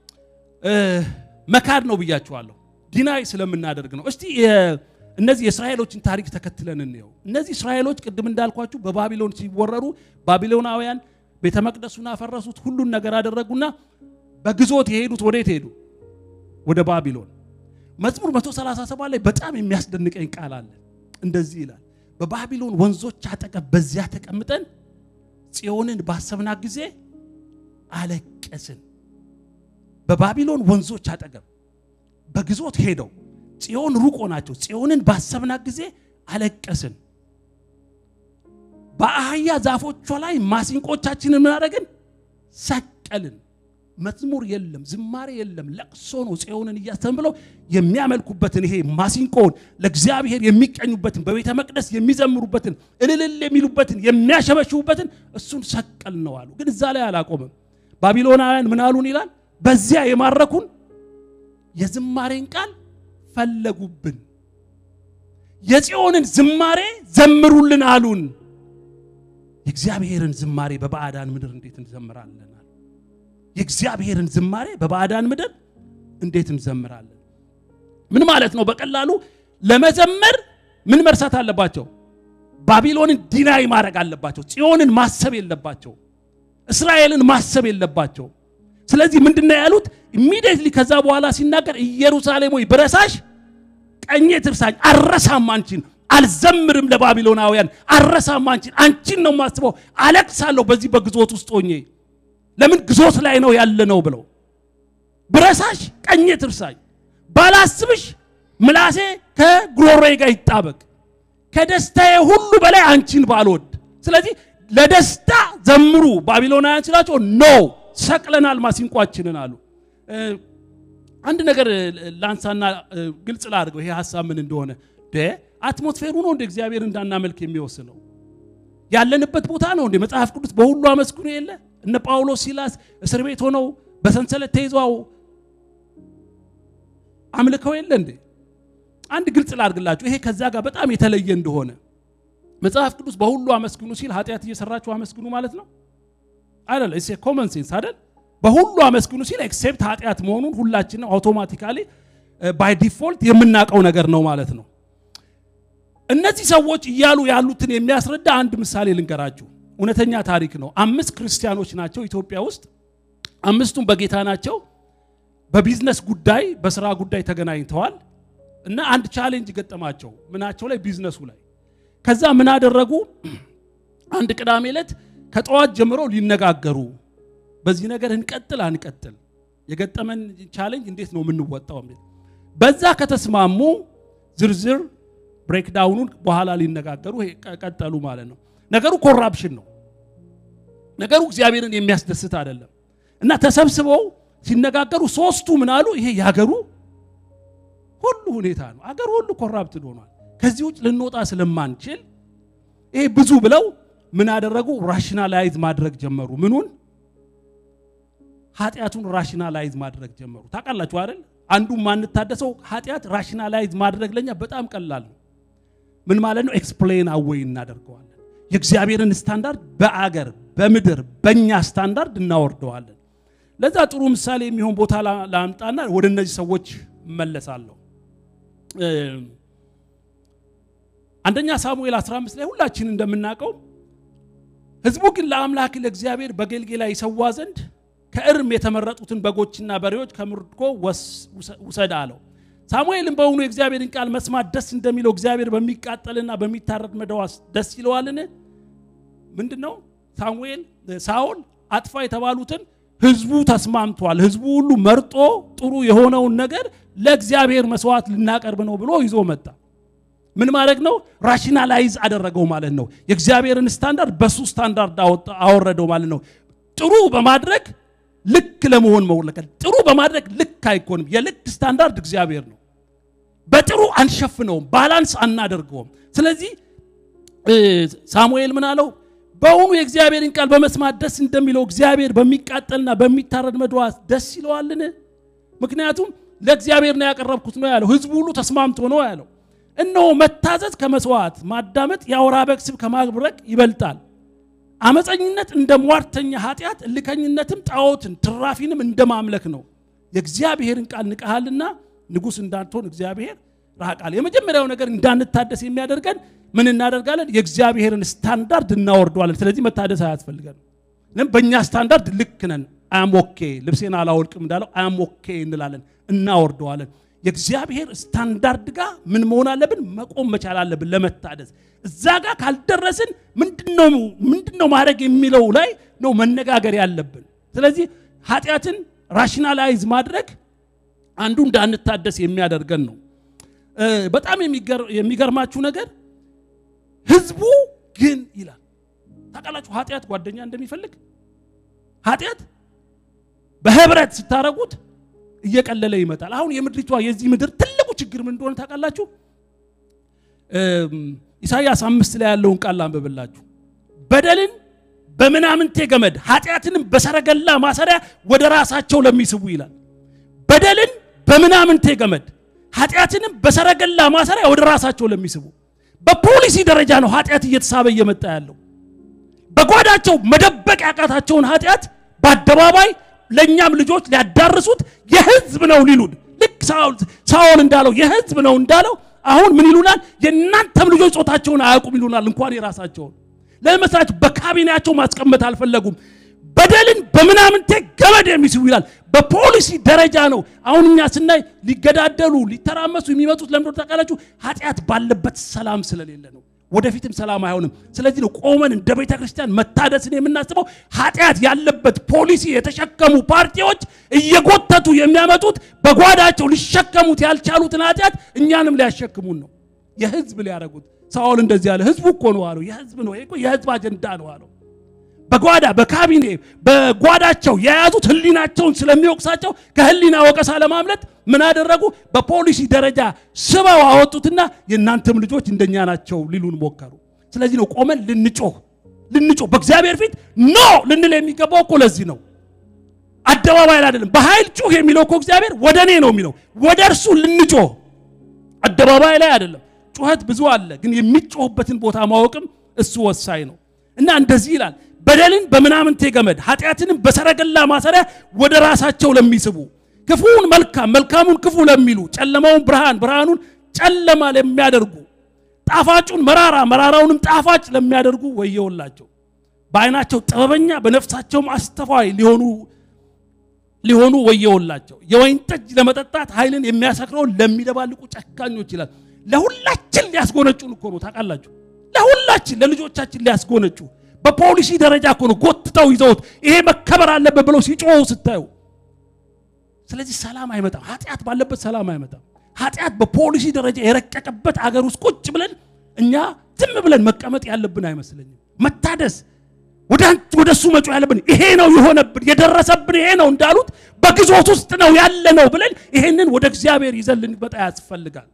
መካድ ነው ብያችኋለሁ ዲናይ ስለምናደርግ ነው እስቲ እነዚህ የእስራኤሎችን ታሪክ ተከትለን እንየው እነዚህ እስራኤሎች ቅድም እንዳልኳችሁ በባቢሎን ሲወረሩ ባቢሎናውያን ቤተመቅደሱን አፈረሱት ሁሉን ነገር አደረጉና በግዞት የሄዱት ወዴት ሄዱ ወደ ባቢሎን መዝሙር 137 ላይ በጣም የሚያስደንቀኝ ቃል አለ እንደዚህ ይላል በባቢሎን ወንዞች አጠገብ በዚያ ተቀምጠን ጽዮንን ባሰብና ጊዜ አለቀስን በባቢሎን ወንዞች አጠገብ በግዞት ሄደው ጽዮን ሩቆ ናቸው ጽዮንን ባሰብና ጊዜ አለቀስን በአህያ ዛፎቿ ላይ ማሲንቆቻችንን ምን አደረግን ሰቀልን መዝሙር የለም ዝማሬ የለም ለቅሶ ነው ጽዮንን እያስተምብለው የሚያመልኩበትን ይሄ ማሲንቆን ለእግዚአብሔር የሚቀኙበትን በቤተ መቅደስ የሚዘምሩበትን እልል የሚሉበትን የሚያሸበሽቡበትን እሱን ሰቀል ነው አሉ ግን እዛ ላይ አላቆመም ባቢሎናውያን ምን አሉን ይላል በዚያ የማረኩን የዝማሬን ቃል ፈለጉብን የጽዮንን ዝማሬ ዘምሩልን አሉን የእግዚአብሔርን ዝማሬ በባዕዳን ምድር እንዴት እንዘምራለን የእግዚአብሔርን ዝማሬ በባዕዳን ምድር እንዴት እንዘምራለን ምን ማለት ነው በቀላሉ ለመዘመር ምን መርሳት አለባቸው ባቢሎንን ዲናይ ማድረግ አለባቸው ጽዮንን ማሰብ የለባቸው እስራኤልን ማሰብ የለባቸው ስለዚህ ምንድነው ያሉት ኢሚዲየትሊ ከዛ በኋላ ሲናገር ኢየሩሳሌም ወይ ብረሳሽ ቀኜ ትርሳኝ አረሳም አንቺን አልዘምርም ለባቢሎናውያን አረሳም አንቺን ነው ማስበው አለቅሳለሁ በዚህ በግዞት ውስጥ ሆኜ ለምን ግዞት ላይ ነው ያለነው ብለው ብረሳሽ ቀኜ ትርሳኝ ባላስብሽ ምላሴ ከግሮሮዬ ጋር ይጣበቅ ከደስታዬ ሁሉ በላይ አንቺን ባልወድ ስለዚህ ለደስታ ዘምሩ ባቢሎናውያን ሲላቸው ኖ ሰቅለናል ማሲንቋችንን አሉ አንድ ነገር ላንሳና ግልጽ ላድርገው ይሄ ሐሳብ ምን እንደሆነ አትሞስፌሩ ነው እንደ እግዚአብሔር እንዳናመልክ የሚወስነው ያለንበት ቦታ ነው እንደ መጽሐፍ ቅዱስ በሁሉ አመስግኑ የለ እነ ጳውሎስ ሲላስ እስር ቤት ሆነው በሰንሰለት ተይዘው አምልከው የለ እንዴ አንድ ግልጽ ላድርግላችሁ ይሄ ከዛ ጋር በጣም የተለየ እንደሆነ መጽሐፍ ቅዱስ በሁሉ አመስግኑ ሲል ኃጢያት እየሰራችሁ አመስግኑ ማለት ነው አይደል እሴ ኮመን ሴንስ አይደል በሁሉ አመስግኑ ሲል ኤክሴፕት ኃጢያት መሆኑን ሁላችንም አውቶማቲካሊ ባይ ዲፎልት የምናቀው ነገር ነው ማለት ነው እነዚህ ሰዎች ይያሉ ያሉትን የሚያስረዳ አንድ ምሳሌ ልንገራችሁ እውነተኛ ታሪክ ነው 5 ክርስቲያኖች ናቸው ኢትዮጵያ ውስጥ 5ቱም በጌታ ናቸው በቢዝነስ ጉዳይ በስራ ጉዳይ ተገናኝተዋል እና አንድ ቻሌንጅ ገጠማቸው ምናቸው ላይ ቢዝነሱ ላይ ከዛ ምን አደረጉ አንድ ቅዳሜ ዕለት ከጠዋት ጀምሮ ሊነጋገሩ በዚህ ነገር እንቀጥል አንቀጥል የገጠመን ቻሌንጅ እንዴት ነው የምንወጣው በዛ ከተስማሙ ዝርዝር ብሬክዳውኑን በኋላ ሊነጋገሩ ቀጠሉ ማለት ነው ነገሩ ኮራፕሽን ነው ነገሩ እግዚአብሔርን የሚያስደስት አይደለም እና ተሰብስበው ሲነጋገሩ ሶስቱ ምን አሉ ይሄ ያገሩ ሁሉ ሁኔታ ነው አገር ሁሉ ኮራፕትድ ሆኗል ከዚህ ውጭ ልንወጣ ስለማንችል ይሄ ብዙ ብለው ምን አደረጉ ራሽናላይዝ ማድረግ ጀመሩ ምኑን ኃጢያቱን ራሽናላይዝ ማድረግ ጀመሩ ታውቃላችሁ አይደል አንዱ ማንታደሰው ኃጢያት ራሽናላይዝ ማድረግ ለኛ በጣም ቀላል ነው ምን ማለት ነው ኤክስፕሌን አዌይ እናደርገዋለን የእግዚአብሔርን ስታንዳርድ በአገር በምድር በእኛ ስታንዳርድ እናወርደዋለን ለዛ ጥሩ ምሳሌ የሚሆን ቦታ ላምጣና ወደ እነዚህ ሰዎች መለሳለሁ አንደኛ ሳሙኤል 15 ላይ ሁላችን እንደምናቀው ህዝቡ ግን ለአምላክ ለእግዚአብሔር በገልጌላ ይሰዋ ዘንድ ከእርም የተመረጡትን በጎችና በሬዎች ከምርኮ ወሰደ አለው ሳሙኤልም በእውኑ የእግዚአብሔርን ቃል መስማት ደስ እንደሚለው እግዚአብሔር በሚቃጠልና በሚታረድ መደዋስ ደስ ይለዋልን ምንድነው ሳሙኤል ሳኦል አጥፋ የተባሉትን ህዝቡ ተስማምቷል ህዝቡ ሁሉ መርጦ ጥሩ የሆነውን ነገር ለእግዚአብሔር መስዋዕት ልናቀርብ ነው ብሎ ይዞ መጣ ምን ማለት ነው ራሽናላይዝ አደረገው ማለት ነው የእግዚአብሔርን ስታንዳርድ በሱ ስታንዳርድ አወረደው ማለት ነው ጥሩ በማድረግ ልክ ለመሆን መውለከል ጥሩ በማድረግ ልክ አይኮንም የልክ ስታንዳርድ እግዚአብሔር ነው በጥሩ አንሸፍነው ባላንስ አናደርገው ስለዚህ ሳሙኤል ምን አለው በእውኑ የእግዚአብሔርን ቃል በመስማት ደስ እንደሚለው እግዚአብሔር በሚቃጠልና በሚታረድ መድዋስ ደስ ይለዋልን ምክንያቱም ለእግዚአብሔር ነው ያቀረብኩት ነው ያለው ህዝቡ ሁሉ ተስማምቶ ነው ያለው እነሆ መታዘዝ ከመስዋዕት ማዳመጥ ያወራ በግ ስብ ከማብረቅ ይበልጣል አመፀኝነት እንደሟርተኛ ኃጢያት ልከኝነትም ጣዖትን ትራፊንም እንደማምለክ ነው የእግዚአብሔርን ቃል ንቀሃልና ንጉስ እንዳንተን እግዚአብሔር ራቃል የመጀመሪያው ነገር እንዳንታደስ የሚያደርገን ምን እናደርጋለን የእግዚአብሔርን ስታንዳርድ እናወርደዋለን ስለዚህ መታደስ አያስፈልገን በእኛ ስታንዳርድ ልክ ነን አም ኦኬ ልብሴና አላወልቅም እንዳለው አም ኦኬ እንላለን እናወርደዋለን የእግዚአብሔር ስታንዳርድ ጋር ምን መሆን አለብን መቆም መቻል አለብን ለመታደስ እዛ ጋር ካልደረስን ምንድነው ማድረግ የሚለው ላይ ነው መነጋገር ያለብን ስለዚህ ኃጢያትን ራሽናላይዝ ማድረግ አንዱ እንዳንታደስ የሚያደርገን ነው በጣም የሚገርማችሁ ነገር ህዝቡ ግን ይላል ታውቃላችሁ ኃጢያት ጓደኛ እንደሚፈልግ ኃጢያት በህብረት ስታረጉት እየቀለለ ይመጣል አሁን የምድሪቷ የዚህ ምድር ትልቁ ችግር ምን እንደሆነ ታውቃላችሁ ኢሳይያስ 5 ላይ ያለውን ቃል አንብብላችሁ በደልን በመናምንቴ ገመድ ኃጢያትንም በሰረገላ ማሰሪያ ወደ ራሳቸው ለሚስቡ ይላል በደልን በመናምንቴ ገመድ ኃጢያትንም በሰረገላ ማሰሪያ ወደ ራሳቸው ለሚስቡ በፖሊሲ ደረጃ ነው ኃጢያት እየተሳበ እየመጣ ያለው በጓዳቸው መደበቅ ያቃታቸውን ኃጢያት በአደባባይ ለኛም ልጆች ሊያዳርሱት የህዝብ ነው ሊሉን ልክ ሳኦል እንዳለው የህዝብ ነው እንዳለው አሁን ምን ይሉናል የናንተም ልጆች ጾታቸውን አያውቁም ይሉናል እንኳን የራሳቸው ለምሳሌ በካቢኔያቸው ማስቀመጥ አልፈለጉም በደልን በመናምንቴ ገመድ የሚስቡ ይላል በፖሊሲ ደረጃ ነው አሁንኛ ስናይ ሊገዳደሉ ሊተራመሱ የሚመጡት ለምን ተቃላችሁ ኃጢያት ባለበት ሰላም ስለሌለ ነው ወደፊትም ሰላም አይሆንም ስለዚህ ነው ቆመን እንደ ቤተክርስቲያን መታደስን የምናስበው ኃጢያት ያለበት ፖሊሲ የተሸከሙ ፓርቲዎች እየጎተቱ የሚያመጡት በጓዳቸው ሊሸከሙት ያልቻሉትን ኃጢያት እኛንም ሊያሸክሙን ነው የህዝብ ሊያረጉት ሳኦል እንደዚህ ያለ ህዝቡ እኮ ነው አለው የህዝብ ነው እኮ የህዝብ አጀንዳ ነው አለው በጓዳ በካቢኔ በጓዳቸው የያዙት ህሊናቸውን ስለሚወቅሳቸው ከህሊና ወቀሳ ለማምለጥ ምን አደረጉ በፖሊሲ ደረጃ ስበው አወጡትና የናንተም ልጆች እንደኛ ናቸው ሊሉን ሞከሩ ስለዚህ ነው ቆመን ልንጮህ በእግዚአብሔር ፊት ኖ ልንል የሚገባው እኮ ለዚህ ነው አደባባይ አይደለም በኃይል ጮህ የሚለው እኮ እግዚአብሔር ወደኔ ነው የሚለው ወደርሱ ልንጮህ አደባባይ ላይ አይደለም ጮህት ብዙ አለ ግን የሚጮህበትን ቦታ ማወቅም እሱ ወሳኝ ነው እና እንደዚህ ይላል በደልን በመናምንቴ ገመድ ኃጢያትንም በሰረገላ ማሰሪያ ወደ ራሳቸው ለሚስቡ ክፉን መልካም መልካሙን ክፉ ለሚሉ ጨለማውን ብርሃኑን ጨለማ ለሚያደርጉ ጣፋጩን መራራውንም ጣፋጭ ለሚያደርጉ ወየውላቸው በአይናቸው ጥበበኛ በነፍሳቸውም አስተፋይ ሊሆኑ ወየውላቸው የወይን ጠጅ ለመጠጣት ኃይልን የሚያሰክረው ለሚደባልቁ ጨካኞች ይላል ለሁላችን ሊያስጎነጩን እኮ ነው ታውቃላችሁ ለሁላችን ለልጆቻችን ሊያስጎነጩ በፖሊሲ ደረጃ እኮ ነው ጎትተው ይዘውት ይሄ መከበር አለበት ብለው ሲጮሁ ስታዩ ስለዚህ ሰላም አይመጣም ኃጢያት ባለበት ሰላም አይመጣም ኃጢያት በፖሊሲ ደረጃ የረቀቀበት አገር ውስጥ ቁጭ ብለን እኛ ዝም ብለን መቀመጥ ያለብን አይመስልኝም መታደስ ወደሱ መጮህ ያለብን ይሄ ነው የሆነብን የደረሰብን ይሄ ነው እንዳሉት በግዞት ውስጥ ነው ያለ ነው ብለን ይሄንን ወደ እግዚአብሔር ይዘልን በጣ ያስፈልጋል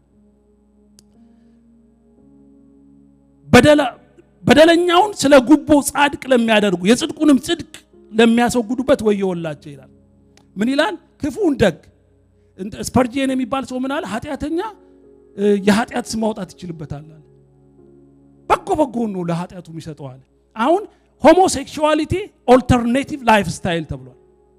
በደለኛውን ስለ ጉቦ ጻድቅ ለሚያደርጉ የጽድቁንም ጽድቅ ለሚያስወግዱበት ወየውላቸው ይላል ምን ይላል ክፉን ደግ ስፐርጂየን የሚባል ሰው ምን አለ ኃጢያተኛ የኃጢያት ስም ማውጣት ይችላልበታል በጎ ነው ለኃጢያቱ የሚሰጠዋል አሁን ሆሞሴክሹዋሊቲ ኦልተርኔቲቭ ላይፍ ስታይል ተብሏል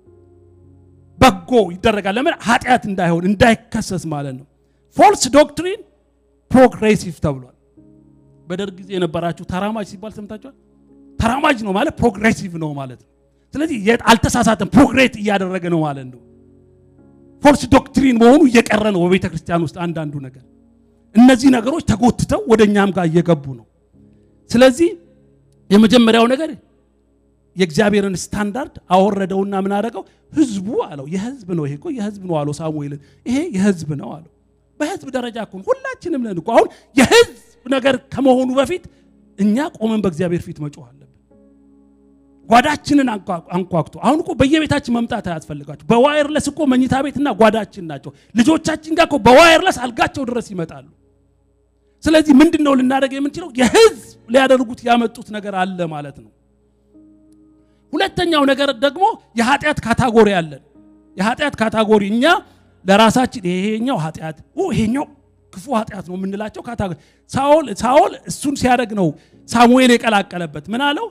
በጎ ይደረጋል ለምን ኃጢያት እንዳይሆን እንዳይከሰስ ማለት ነው ፎልስ ዶክትሪን ፕሮግሬሲቭ ተብሏል በደርግ ጊዜ የነበራችሁ ተራማጅ ሲባል ሰምታችኋል ተራማጅ ነው ማለት ፕሮግሬሲቭ ነው ማለት ነው ስለዚህ አልተሳሳተም ፕሮግሬት ያደረገ ነው ማለት ነው ፎልስ ዶክትሪን መሆኑ እየቀረ ነው በቤተ ክርስቲያን ውስጥ አንዳንዱ ነገር እነዚህ ነገሮች ተጎትተው ወደኛም ጋር እየገቡ ነው ስለዚህ የመጀመሪያው ነገር የእግዚአብሔርን ስታንዳርድ አወረደውና ምን አደረገው ህዝቡ አለው የህዝብ ነው ይሄ እኮ የህዝብ ነው አለው ሳሙኤል ይሄ የህዝብ ነው አለው በህዝብ ደረጃ እኮ ሁላችንም ነን እኮ አሁን የህዝብ ነገር ከመሆኑ በፊት እኛ ቆመን በእግዚአብሔር ፊት መጮህ አለብን ጓዳችንን አንኳክቶ አሁን እኮ በየቤታችን መምጣት ያስፈልጋችሁ በዋየርለስ እኮ መኝታ ቤትና ጓዳችን ናቸው ልጆቻችን ጋር እኮ በዋየርለስ አልጋቸው ድረስ ይመጣሉ ስለዚህ ምንድነው ልናደርግ የምንችለው የህዝብ ሊያደርጉት ያመጡት ነገር አለ ማለት ነው ሁለተኛው ነገር ደግሞ የኃጢያት ካታጎሪ አለን የኃጢያት ካታጎሪ እኛ ለራሳችን ይሄኛው ኃጢያት ይሄኛው ክፉ ኃጢያት ነው ምንላቸው ካታጎሪ ሳኦል እሱን ሲያደርግ ነው ሳሙኤል የቀላቀለበት ምን አለው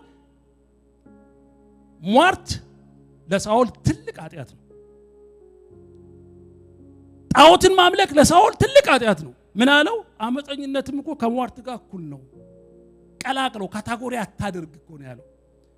ሟርት ለሳኦል ትልቅ ኃጢያት ነው ጣዖትን ማምለክ ለሳኦል ትልቅ ኃጢያት ነው ምን አለው አመፀኝነትም እኮ ከሟርት ጋር እኩል ነው ቀላቅለው ካታጎሪ አታድርግ እኮ ነው ያለው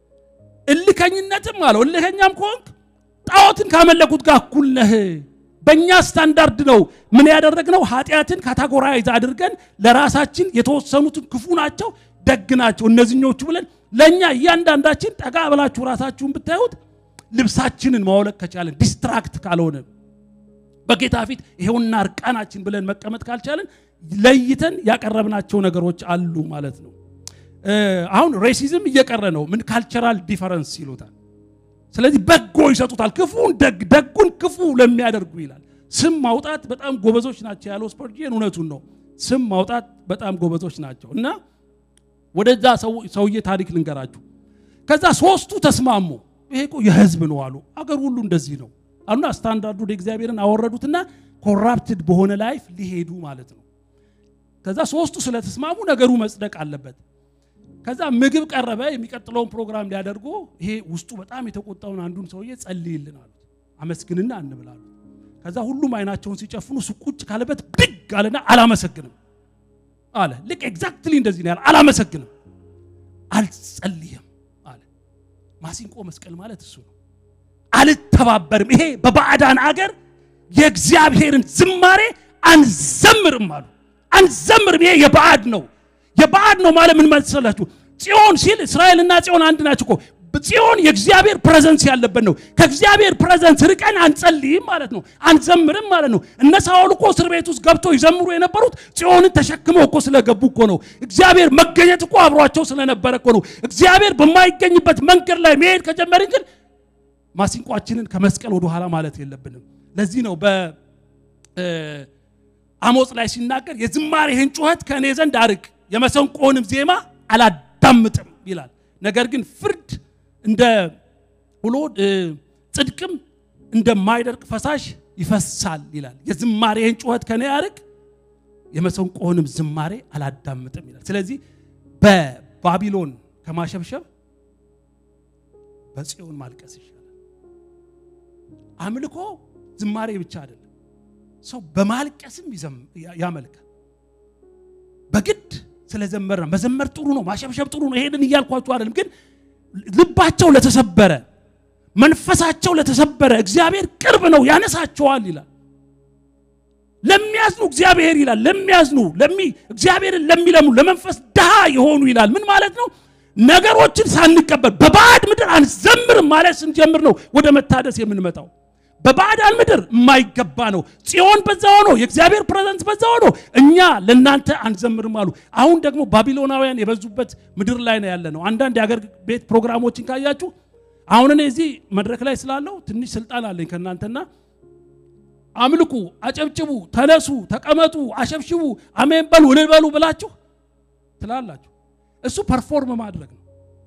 እልከኝነትም አለው እልከኛም ኮንክ ጣዖትን ካመለኩት ጋር እኩል ነህ በእኛ ስታንዳርድ ነው ምን ያደረግነው ኃጢያትን ካታጎራይዝ አድርገን ለራሳችን የተወሰኑትን ክፉ ናቸው ደግ ናቸው እነዚህኞቹ ብለን ለኛ እያንዳንዳችን ጠጋ ብላችሁ ራሳችሁን ብታዩት ልብሳችንን ማውለቅ ከቻለን ዲስትራክት ካልሆነ በጌታ ፊት ይሄውና አርቃናችን ብለን መቀመጥ ካልቻለን ለይተን ያቀረብናቸው ነገሮች አሉ ማለት ነው አሁን ሬሲዝም እየቀረ ነው ምን ካልቸራል ዲፈረንስ ይሉታል ስለዚህ በጎ ይሰጡታል ክፉን ደጉን ክፉ ለሚያደርጉ ይላል ስም ማውጣት በጣም ጎበዞች ናቸው ያለው ስፐርጂየን እውነቱን ነው ስም ማውጣት በጣም ጎበዞች ናቸው እና ወደዛ ሰውዬ ታሪክ ልንገራችሁ ከዛ ሶስቱ ተስማሙ ይሄ እኮ የህዝብ ነው አሉ አገር ሁሉ እንደዚህ ነው አሁን ስታንዳርዱ ለእግዚአብሔርን አወረዱትና ኮራፕትድ በሆነ ላይፍ ሊሄዱ ማለት ነው ከዛ ሶስቱ ስለተስማሙ ነገሩ መጽደቅ አለበት ከዛ ምግብ ቀረበ የሚቀጥለውን ፕሮግራም ሊያደርጉ ይሄ ውስጡ በጣም የተቆጣውን አንዱን ሰውዬ ጸልይልን አሉት አመስግንና እንብላሉ ከዛ ሁሉም አይናቸውን ሲጨፍኑ ሱቁጭ ካለበት ብድግ አለና አላመሰግንም አለ ልክ ኤግዛክትሊ እንደዚህ ነው ያለ አላመሰግንም አልጸልይም አለ ማሲንቆ መስቀል ማለት እሱ ነው አልተባበርም ይሄ በባዕዳን አገር የእግዚአብሔርን ዝማሬ አንዘምርም አሉ አንዘምርም ይሄ የባዕድ ነው ማለት ምን መሰላችሁ ጽዮን ሲል እስራኤልና ጽዮን አንድ ናቸው እኮ ጽዮን የእግዚአብሔር ፕሬዘንስ ያለበት ነው ከእግዚአብሔር ፕሬዘንስ ርቀን አንጸልይም ማለት ነው አንዘምርም ማለት ነው እነ ሳኦል እኮ እስር ቤት ውስጥ ገብተው ይዘምሩ የነበሩት ጽዮንን ተሸክመው እኮ ስለገቡ እኮ ነው እግዚአብሔር መገኘት እኮ አብሯቸው ስለነበረ እኮ ነው እግዚአብሔር በማይገኝበት መንገድ ላይ መሄድ ከጀመርን ግን ማሲንቋችንን ከመስቀል ወደ ኋላ ማለት የለብንም ለዚህ ነው አሞጽ ላይ ሲናገር የዝማሬህን ጩኸት ከኔ ዘንድ አርቅ የመሰንቆንም ዜማ አላዳምጥም ይላል ነገር ግን ፍርድ እንደ ብሎ ጽድቅም እንደማይደርቅ ፈሳሽ ይፈሳል ይላል የዝማሬህን ጩኸት ከኔ አርቅ የመሰንቆንም ዝማሬ አላዳምጥም ይላል ስለዚህ በባቢሎን ከማሸብሸብ በጽዮን ማልቀስ ይሻላል አምልኮ ዝማሬ ብቻ አይደለም ሰው በማልቀስም ያመልካል በግድ ስለዘመረ መዘመር ጥሩ ነው ማሸብሸብ ጥሩ ነው ይሄንን ይያልኳችሁ አይደለም ግን ልባቸው ለተሰበረ መንፈሳቸው ለተሰበረ እግዚአብሔር ቅርብ ነው ያነሳቸዋል ይላል ለሚያዝኑ እግዚአብሔር ይላል ለሚያዝኑ እግዚአብሔርን ለሚለሙ ለመንፈስ ደሃ ይሆኑ ይላል ምን ማለት ነው ነገሮችን ሳንቀበል በባዕድ ምድር አንዘምር ማለት ስንጀምር ነው ወደ መታደስ የምንመጣው በባዕዳን ምድር የማይገባ ነው ጽዮን በዛው ነው የእግዚአብሔር ፕሬዘንስ በዛው ነው እኛ ለናንተ አንዘምርም አሉ አሁን ደግሞ ባቢሎናውያን የበዙበት ምድር ላይ ነው ያለ ነው አንዳንድ የሀገር ቤት ፕሮግራሞችን ካያችሁ አሁን እኔ እዚህ መድረክ ላይ ስላለው ትንሽ ስልጣን አለኝ ከናንተና አምልኩ አጨብጭቡ ተነሱ ተቀመጡ አሸብሽቡ አሜን በሉ ልበሉ ብላችሁ ትላላችሁ እሱ ፐርፎርም ማድረግ ነው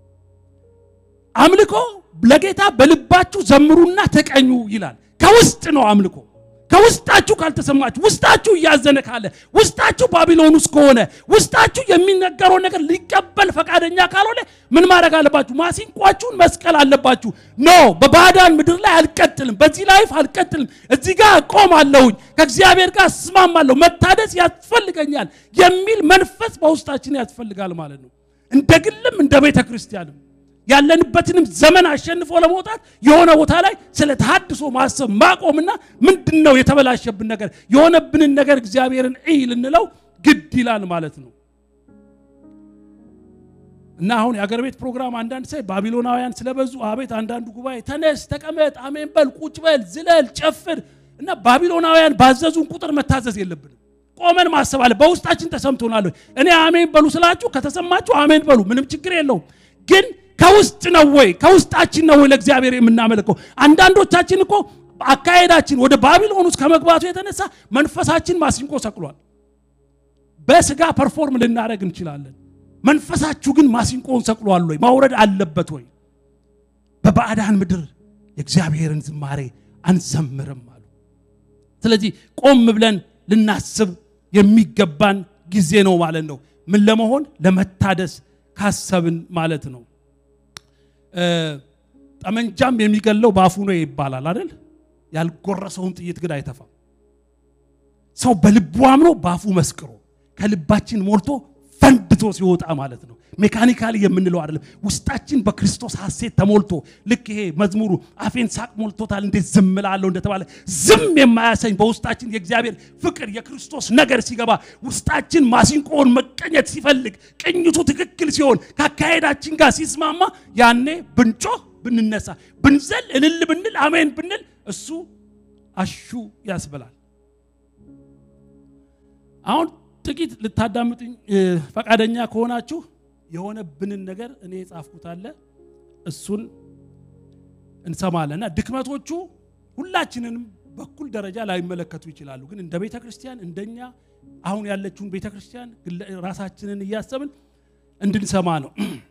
አምልኮ ለጌታ በልባችሁ ዘምሩና ተቀኙ ይላል ከውስጥ ነው አምልኮ ከውስጣችሁ ካልተሰማችሁ ውስጣችሁ ያዘነ ካለ ውስጣችሁ ባቢሎን ውስጥ ከሆነ ውስጣችሁ የሚነገረው ነገር ሊቀበል ፈቃደኛ ካልሆነ ምን ማድረግ አለባችሁ ማሲንቋችሁን መስቀል አለባችሁ ኖ በባዕዳን ምድር ላይ አልቀጥልም በዚህ ላይፍ አልቀጥልም እዚህ ጋር ቆማለሁ ከእግዚአብሔር ጋር ስማማለሁ መታደስ ያስፈልገኛል የሚል መንፈስ በውስጣችን ያስፈልጋል ማለት ነው እንደግልም እንደ ቤተ ክርስቲያንም ያለንበትንም ዘመን አሸንፎ ለመውጣት የሆነ ቦታ ላይ ስለ ተሐድሶ ማሰብ ማቆምና ምንድነው የተበላሸብን ነገር የሆነብንን ነገር እግዚአብሔርን ልንለው ግድ ይላል ማለት ነው እና አሁን የአገር ቤት ፕሮግራም አንዳንድ ሳይ ባቢሎናውያን ስለበዙ አቤት አንዳንዱ ጉባኤ ተነስ ተቀመጥ አሜን በል ቁጭ በል ዝለል ጨፍር እና ባቢሎናውያን ባዘዙን ቁጥር መታዘዝ የለብንም ቆመን ማሰብ አለ በውስጣችን ተሰምቶናል እኔ አሜን በሉ ስላችሁ ከተሰማችሁ አሜን በሉ ምንም ችግር የለውም ግን ከውስጥ ነው ወይ ከውስጣችን ነው ወይ ለእግዚአብሔር የምናመልከው አንዳንዶቻችን እኮ አካሄዳችን ወደ ባቢሎን ውስጥ ከመግባቱ የተነሳ መንፈሳችን ማሲንቆ ሰቅሏል በስጋ ፐርፎርም ልናደርግ እንችላለን መንፈሳችሁ ግን ማሲንቆን ሰቅሏል ወይ ማውረድ አለበት ወይ በባዕዳን ምድር የእግዚአብሔርን ዝማሬ አንዘምርም አሉ ስለዚህ ቆም ብለን ልናስብ የሚገባን ጊዜ ነው ማለት ነው ምን ለመሆን ለመታደስ ካሰብን ማለት ነው ጠመንጃም የሚገለው ባፉ ነው ይባላል አይደል ያልጎረሰውን ጥይት ግን አይተፋም ሰው በልቡ አምኖ ባፉ መስክሮ ከልባችን ሞልቶ ፈንድቶ ሲወጣ ማለት ነው ሜካኒካሊ የምንለው አይደለም ውስጣችን በክርስቶስ ሐሴት ተሞልቶ ልክ ይሄ መዝሙሩ አፌን ሳቅ ሞልቶታል እንደ ዝምላለው እንደተባለ ዝም የማያሰኝ በውስጣችን የእግዚአብሔር ፍቅር የክርስቶስ ነገር ሲገባ ውስጣችን ማሲንቆን መቀኘት ሲፈልግ ቅኝቱ ትክክል ሲሆን ካካሄዳችን ጋር ሲስማማ ያኔ ብንጮ ብንነሳ ብንዘል እልል ብንል አሜን ብንል እሱ አሹ ያስበላል አሁን ጥቂት ልታዳምጡኝ ፈቃደኛ ከሆናችሁ የሆነብንን ነገር እኔ ጻፍኩት አለ እሱን እንሰማለና ድክመቶቹ ሁላችንንም በኩል ደረጃ ላይ መለከቱ ይችላሉ ግን እንደ ቤተ ክርስቲያን እንደኛ አሁን ያለችውን ቤተ ክርስቲያን ራሳችንን ያያሰብን እንድንሰማ ነው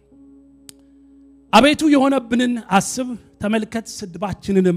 አቤቱ የሆነብንን አስብ ተመልከት ስድባችንንም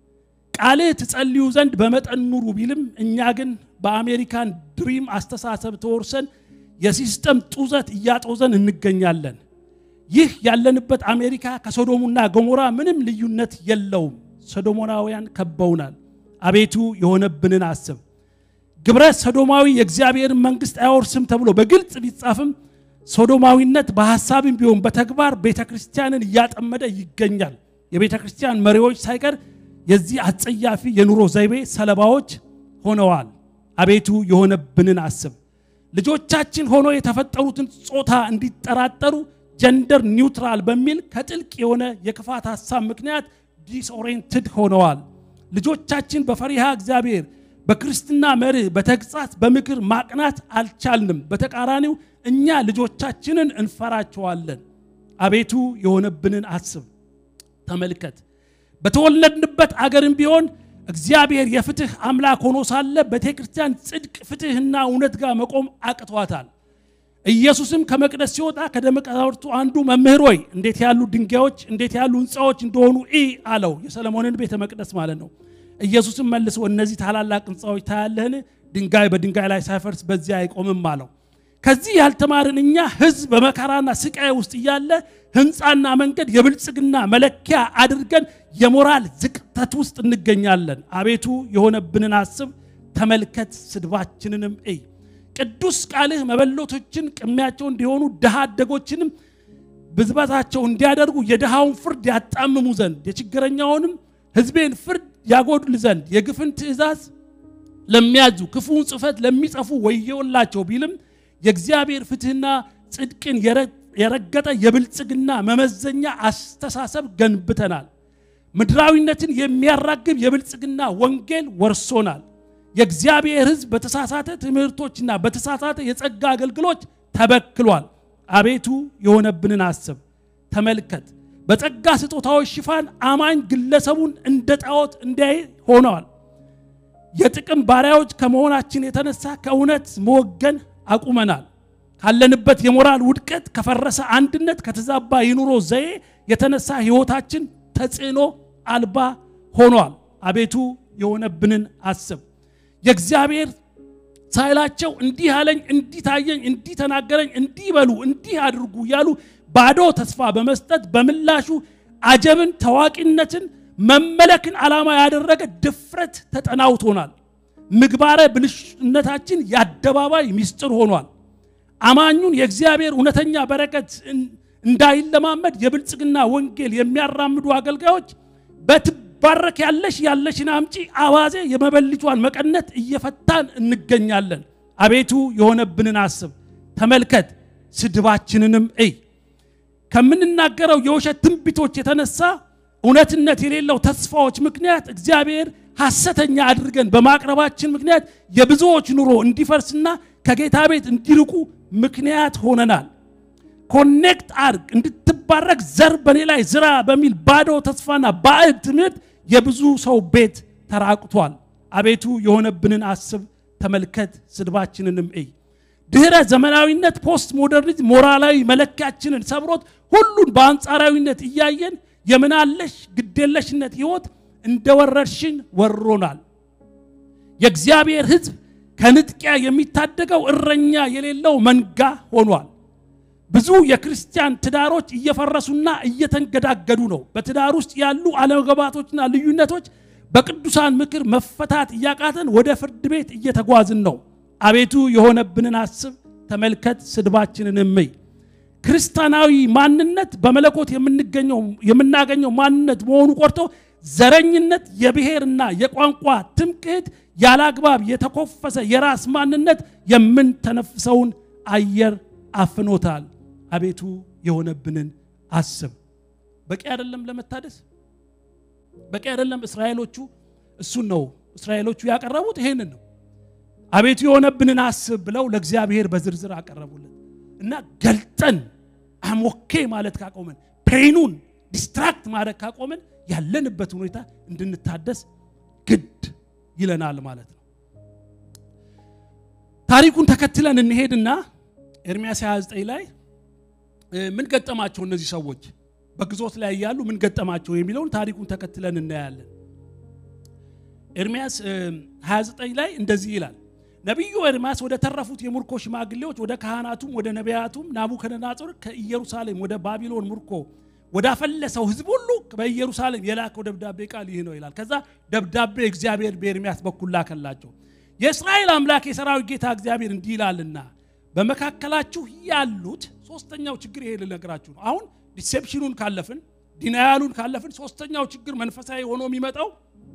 ቃሌ ትጸልዩ ዘንድ በመጠን ኑሩ ቢልም እኛ ግን በአሜሪካን ድሪም አስተሳሰብ ተወርሰን የሲስተም ጡዘት ያጦዘን እንገኛለን ይህ ያለንበት አሜሪካ ከሶዶሙና ገሞራ ምንም ልዩነት የለውም ሶዶሞናውያን ከበውናል አቤቱ የሆነብንን አስብ ግብረ ሶዶማዊ የእግዚአብሔር መንግስት አይወርስም ተብሎ በግልጽ ቢጻፍም ሶዶማዊነት በሐሳብም ቢሆን በተግባር ቤተክርስቲያንን ያጠመደ ይገኛል የቤተክርስቲያን መሪዎች ሳይቀር የዚህ አጸያፊ የኑሮ ዘይቤ ሰለባዎች ሆነዋል አቤቱ የሆነብንን አስብ ልጆቻችን ሆኖ የተፈጠሩትን ጾታ እንዲጠራጠሩ ጀንደር ኒውትራል በሚል ከጥልቅ የሆነ የክፋት ሐሳብ ምክንያት ዲስኦሪየንትድ ሆነዋል ልጆቻችን በፈሪሃ እግዚአብሔር በክርስትና መርህ በተግሳጽ በምክር ማቅናት አልቻልንም በተቃራኒው እኛ ልጆቻችንን እንፈራቸዋለን አቤቱ የሆነብንን አስብ ተመልከት በተወለድንበት አገርም ቢሆን እግዚአብሔር የፍትህ አምላክ ሆኖ ሳለ በቤተክርስቲያን ጽድቅ ፍትህና እውነት ጋር መቆም አቅቷታል ኢየሱስም ከመቅደስ ሲወጣ ከደመቀዛውርቱ አንዱ መምህር ሆይ እንዴት ያሉ ድንጋዮች እንዴት ያሉ ህንጻዎች እንደሆኑ አለው የሰለሞንን ቤተ መቅደስ ማለት ነው ኢየሱስም መልሶ እነዚህ ታላላቅ ህንጻዎች ታያለህን ድንጋይ በድንጋይ ላይ ሳይፈርስ በዚያ አይቆምም አለው ከዚህ ያልተማርን እኛ ህዝብ በመከራና ስቃይ ውስጥ ያለ ህንጻና መንገድ የብልጽግና መለኪያ አድርገን የሞራል ዝቅጠት ውስጥ እንገኛለን አቤቱ የሆነብንን አስብ ተመልከት ስድባችንንም ቅዱስ ቃልህ መበለቶችን ቅሚያቸው እንዲሆኑ ደሃ አደጎችንም ብዝበታቸው እንዲያደርጉ የደሃውን ፍርድ ያጣምሙ ዘንድ የችግረኛውንም ህዝቤን ፍርድ ያጎድል ዘንድ የግፍን ትእዛዝ ለሚያዙ ክፉን ጽፈት ለሚጽፉ ወየውላቸው ቢልም የእግዚአብሔር ፍትህና ጽድቅን የረገጠ የብልጽግና መመዘኛ አስተሳሰብ ገንብተናል ምድራዊነትን የሚያራግብ የብልጽግና ወንጌል ወርሶናል። የእግዚአብሔር ሕዝብ በተሳሳተ ትምህርቶችና በተሳሳተ የጸጋ አገልግሎት ተበክሏል። አቤቱ የሆነብንን አስብ፣ ተመልከት። በጸጋ ስጦታዎች ሽፋን አማኝ ግለሰቡን እንደ ጣዖት እንዲያይ ሆነዋል። የጥቅም ባሪያዎች ከመሆናችን የተነሳ ከእውነት መወገን አቁመናል። ካለንበት የሞራል ውድቀት፣ ከፈረሰ አንድነት፣ ከተዛባ የኑሮ ዘዬ የተነሳ ሕይወታችን ተጽዕኖ አልባ ሆኗል። አቤቱ የሆነብንን አስብ። የእግዚአብሔር ሳይላቸው እንዲህ አለኝ፣ እንዲህ ታየኝ፣ እንዲህ ተናገረኝ፣ እንዲህ በሉ፣ እንዲህ አድርጉ ያሉ ባዶ ተስፋ በመስጠት በምላሹ አጀብን፣ ታዋቂነትን፣ መመለክን ዓላማ ያደረገ ድፍረት ተጠናውቶናል። ምግባረ ብልሽነታችን የአደባባይ ምስጢር ሆኗል። አማኙን የእግዚአብሔር እውነተኛ በረከት እንዳይለማመድ የብልጽግና ወንጌል የሚያራምዱ አገልጋዮች በትባረክ ያለሽን አምጪ አዋዜ የመበልቷን መቀነት እየፈታን እንገኛለን። አቤቱ የሆነብንን አስብ፣ ተመልከት፣ ስድባችንንም እይ። ከምንናገረው የውሸት ትንቢቶች የተነሳ እውነትነት የሌለው ተስፋዎች ምክንያት እግዚአብሔር ሐሰተኛ አድርገን በማቅረባችን ምክንያት የብዙዎች ኑሮ እንዲፈርስና ከጌታ ቤት እንዲርቁ ምክንያት ሆነናል። ኮኔክት አርግ፣ እንድትባረክ ዘር በኔ ላይ ዝራ በሚል ባዶ ተስፋና ባዕድ ትምህርት የብዙ ሰው ቤት ተራቅቷል። አቤቱ የሆነብንን አስብ፣ ተመልከት፣ ስድባችንንም እይ። ድህረ ዘመናዊነት ፖስት ሞደርኒዝም ሞራላዊ መለኪያችንን ሰብሮት ሁሉን በአንጻራዊነት እያየን የምናለሽ ግዴለሽነት ሕይወት እንደወረርሽን ወሮናል። የእግዚአብሔር ሕዝብ ከንጥቂያ የሚታደገው እረኛ የሌለው መንጋ ሆኗል። ብዙ የክርስቲያን ትዳሮች እየፈረሱና እየተንገዳገዱ ነው። በትዳር ውስጥ ያሉ አለመግባባቶችና ልዩነቶች በቅዱሳን ምክር መፈታት እያቃተን ወደ ፍርድ ቤት እየተጓዝን ነው። አቤቱ የሆነብንን አስብ፣ ተመልከት፣ ስድባችንንም እይ። ክርስቲያናዊ ማንነት በመለኮት የምናገኘው ማንነት መሆኑ ቆርጦ ዘረኝነት፣ የብሔርና የቋንቋ ትምክህት፣ ያላግባብ የተኮፈሰ የራስ ማንነት የምንተነፍሰውን አየር አፍኖታል። አቤቱ የሆነብንን አስብ። በቂ አይደለም ለመታደስ? በቂ አይደለም? እስራኤሎቹ እሱን ነው እስራኤሎቹ ያቀረቡት፣ ይሄንን ነው። አቤቱ የሆነብንን አስብ ብለው ለእግዚአብሔር በዝርዝር አቀረቡለት እና ገልጠን አሞኬ ማለት ካቆመን፣ ፔኑን ዲስትራክት ማድረግ ካቆመን ያለንበት ሁኔታ እንድንታደስ ግድ ይለናል ማለት ነው። ታሪኩን ተከትለን እንሄድና ኤርምያስ 29 ላይ ምን ገጠማቸው እነዚህ ሰዎች በግዞት ላይ ያሉ ምን ገጠማቸው የሚለውን ታሪኩን ተከትለን እናያለን። ኤርምያስ 29 ላይ እንደዚህ ይላል። ነብዩ ኤርምያስ ወደ ተረፉት የሙርኮ ሽማግሌዎች፣ ወደ ካህናቱም፣ ወደ ነቢያቱም ናቡከደነፆር ከኢየሩሳሌም ወደ ባቢሎን ሙርኮ ወደ አፈለሰው ሕዝብ ሁሉ በኢየሩሳሌም የላከው ደብዳቤ ቃል ይሄ ነው ይላል። ከዛ ደብዳቤ እግዚአብሔር በኤርምያስ በኩል ላከላቸው። የእስራኤል አምላክ የሰራዊት ጌታ እግዚአብሔር እንዲህ ይላልና በመካከላችሁ ያሉት ሶስተኛው ችግር ይሄ ልነግራችሁ ነው። አሁን ዲሴፕሽኑን ካለፍን፣ ዲናያሉን ካለፍን፣ ሶስተኛው ችግር መንፈሳዊ ሆኖ የሚመጣው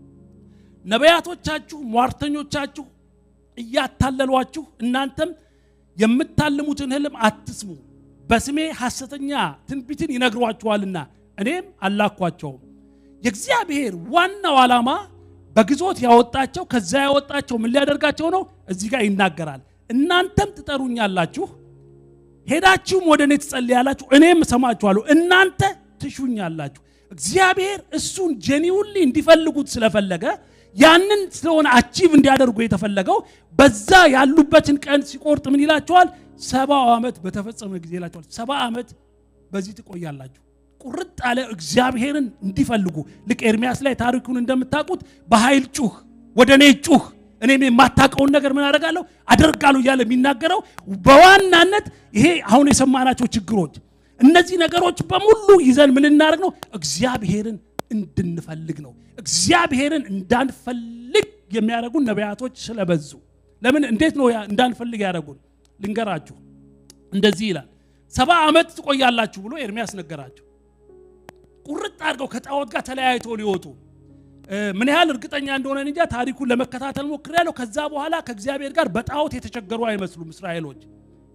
ነቢያቶቻችሁ ሟርተኞቻችሁ እያታለሏችሁ እናንተም የምታልሙትን ህልም አትስሙ፣ በስሜ ሐሰተኛ ትንቢትን ይነግሯችኋልና እኔም አላኳቸውም። የእግዚአብሔር ዋናው ዓላማ በግዞት ያወጣቸው ከዛ ያወጣቸው ምን ሊያደርጋቸው ነው? እዚህ ጋር ይናገራል። እናንተም ትጠሩኛላችሁ፣ ሄዳችሁም ወደ እኔ ትጸልያላችሁ፣ እኔም እሰማችኋለሁ፣ እናንተ ትሹኛላችሁ። እግዚአብሔር እሱን ጄኒውንሊ እንዲፈልጉት ስለፈለገ ያንን ስለሆነ አቺቭ እንዲያደርጉ የተፈለገው በዛ ያሉበትን ቀን ሲቆርጥ ምን ይላቸዋል? 70 ዓመት በተፈጸመ ጊዜ ይላቸዋል። 70 ዓመት በዚህ ትቆያላችሁ። ቁርጥ አለ እግዚአብሔርን እንዲፈልጉ። ልክ ኤርምያስ ላይ ታሪኩን እንደምታውቁት በኃይል ጩህ፣ ወደ እኔ ጩህ፣ እኔም የማታውቀውን ነገር ምን አደርጋለሁ አደርጋለሁ እያለ የሚናገረው በዋናነት ይሄ አሁን የሰማናቸው ችግሮች፣ እነዚህ ነገሮች በሙሉ ይዘን ምን እናደርግ ነው? እግዚአብሔርን እንድንፈልግ ነው። እግዚአብሔርን እንዳንፈልግ የሚያደርጉን ነቢያቶች ስለበዙ። ለምን እንዴት ነው እንዳንፈልግ ያደርጉን? ልንገራችሁ። እንደዚህ ይላል 70 ዓመት ትቆያላችሁ ብሎ ኤርምያስ ነገራቸው። ቁርጥ አድርገው ከጣዖት ጋር ተለያይተው ሊወጡ ምን ያህል እርግጠኛ እንደሆነ እንጃ ታሪኩን ለመከታተል ሞክሬያለሁ። ከዛ በኋላ ከእግዚአብሔር ጋር በጣዖት የተቸገሩ አይመስሉም እስራኤሎች።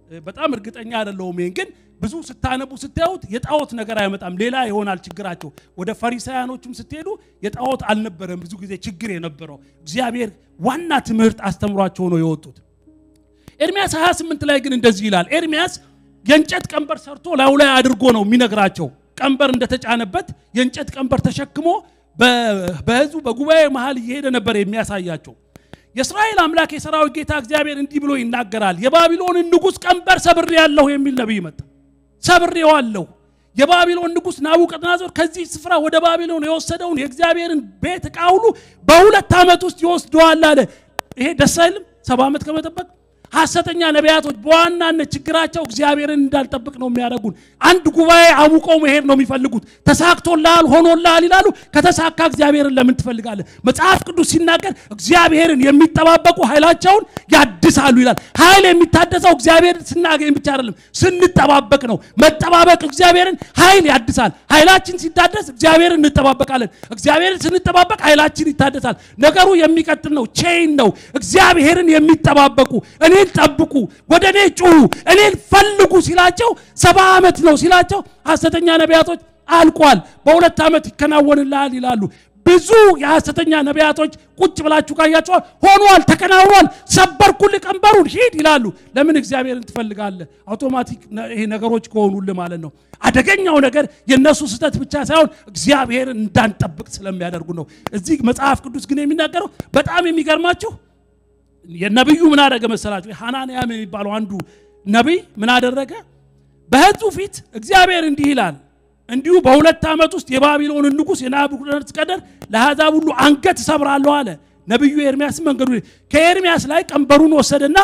በጣም እርግጠኛ አይደለሁም ግን ብዙ ስታነቡ ስታዩት የጣዖት ነገር አይመጣም ሌላ ይሆናል ችግራቸው ወደ ፈሪሳውያኖቹም ስትሄዱ የጣዖት አልነበረም ብዙ ጊዜ ችግር የነበረው እግዚአብሔር ዋና ትምህርት አስተምሯቸው ነው የወጡት ኤርሚያስ 28 ላይ ግን እንደዚህ ይላል ኤርሚያስ የእንጨት ቀንበር ሰርቶ ላይ አድርጎ ነው የሚነግራቸው ቀንበር እንደተጫነበት የእንጨት ቀንበር ተሸክሞ በህዝቡ በጉባኤ መሃል እየሄደ ነበር የሚያሳያቸው የእስራኤል አምላክ የሰራዊት ጌታ እግዚአብሔር እንዲህ ብሎ ይናገራል የባቢሎን ንጉስ ቀንበር ሰብሬያለሁ የሚል ነብይ መጣ ሰብሬዋለሁ የባቢሎን ንጉስ ናቡከደነጾር ከዚህ ስፍራ ወደ ባቢሎን የወሰደውን የእግዚአብሔርን ቤት ዕቃ ሁሉ በሁለት ዓመት ውስጥ ይወስደዋል አለ ይሄ ደስ አይልም 7 ዓመት ከመጠበቅ ሐሰተኛ ነቢያቶች በዋናነት ችግራቸው እግዚአብሔርን እንዳልጠብቅ ነው የሚያደርጉን አንድ ጉባኤ አሙቀው መሄድ ነው የሚፈልጉት ተሳክቶላል ሆኖላል ይላሉ ከተሳካ እግዚአብሔርን ለምን ትፈልጋለህ መጽሐፍ ቅዱስ ሲናገር እግዚአብሔርን የሚጠባበቁ ኃይላቸውን ያድሳሉ ይላል ኃይል የሚታደሰው እግዚአብሔርን ስናገኝ ብቻ አይደለም ስንጠባበቅ ነው መጠባበቅ እግዚአብሔርን ኃይል ያድሳል ኃይላችን ሲታደስ እግዚአብሔርን እንጠባበቃለን እግዚአብሔርን ስንጠባበቅ ኃይላችን ይታደሳል ነገሩ የሚቀጥል ነው ቼን ነው እግዚአብሔርን የሚጠባበቁ እኔ ጠብቁ ወደኔ ጩሁ እኔን ፈልጉ ሲላቸው 70 ዓመት ነው ሲላቸው ሐሰተኛ ነቢያቶች አልቋል በሁለት ዓመት ይከናወንልሃል ይላሉ ብዙ የሐሰተኛ ነቢያቶች ቁጭ ብላችሁ ካያችሁ ሆኗል ተከናውኗል ሰበርኩል ቀንበሩን ሂድ ይላሉ ለምን እግዚአብሔርን ትፈልጋለህ አውቶማቲክ ይሄ ነገሮች ከሆኑልህ ማለት ነው አደገኛው ነገር የነሱ ስተት ብቻ ሳይሆን እግዚአብሔርን እንዳንጠብቅ ስለሚያደርጉ ነው እዚህ መጽሐፍ ቅዱስ ግን የሚናገረው በጣም የሚገርማችሁ የነብዩ ምን አደረገ መሰላችሁ ሐናንያ የሚባለው አንዱ ነብይ ምን አደረገ በህዝቡ ፊት እግዚአብሔር እንዲህ ይላል እንዲሁ በሁለት ዓመት ውስጥ የባቢሎን ንጉስ የናቡከደነጾር ለአሕዛብ ሁሉ አንገት ሰብራለሁ አለ ነብዩ ኤርሚያስ መንገዱ ከኤርሚያስ ላይ ቀንበሩን ወሰደና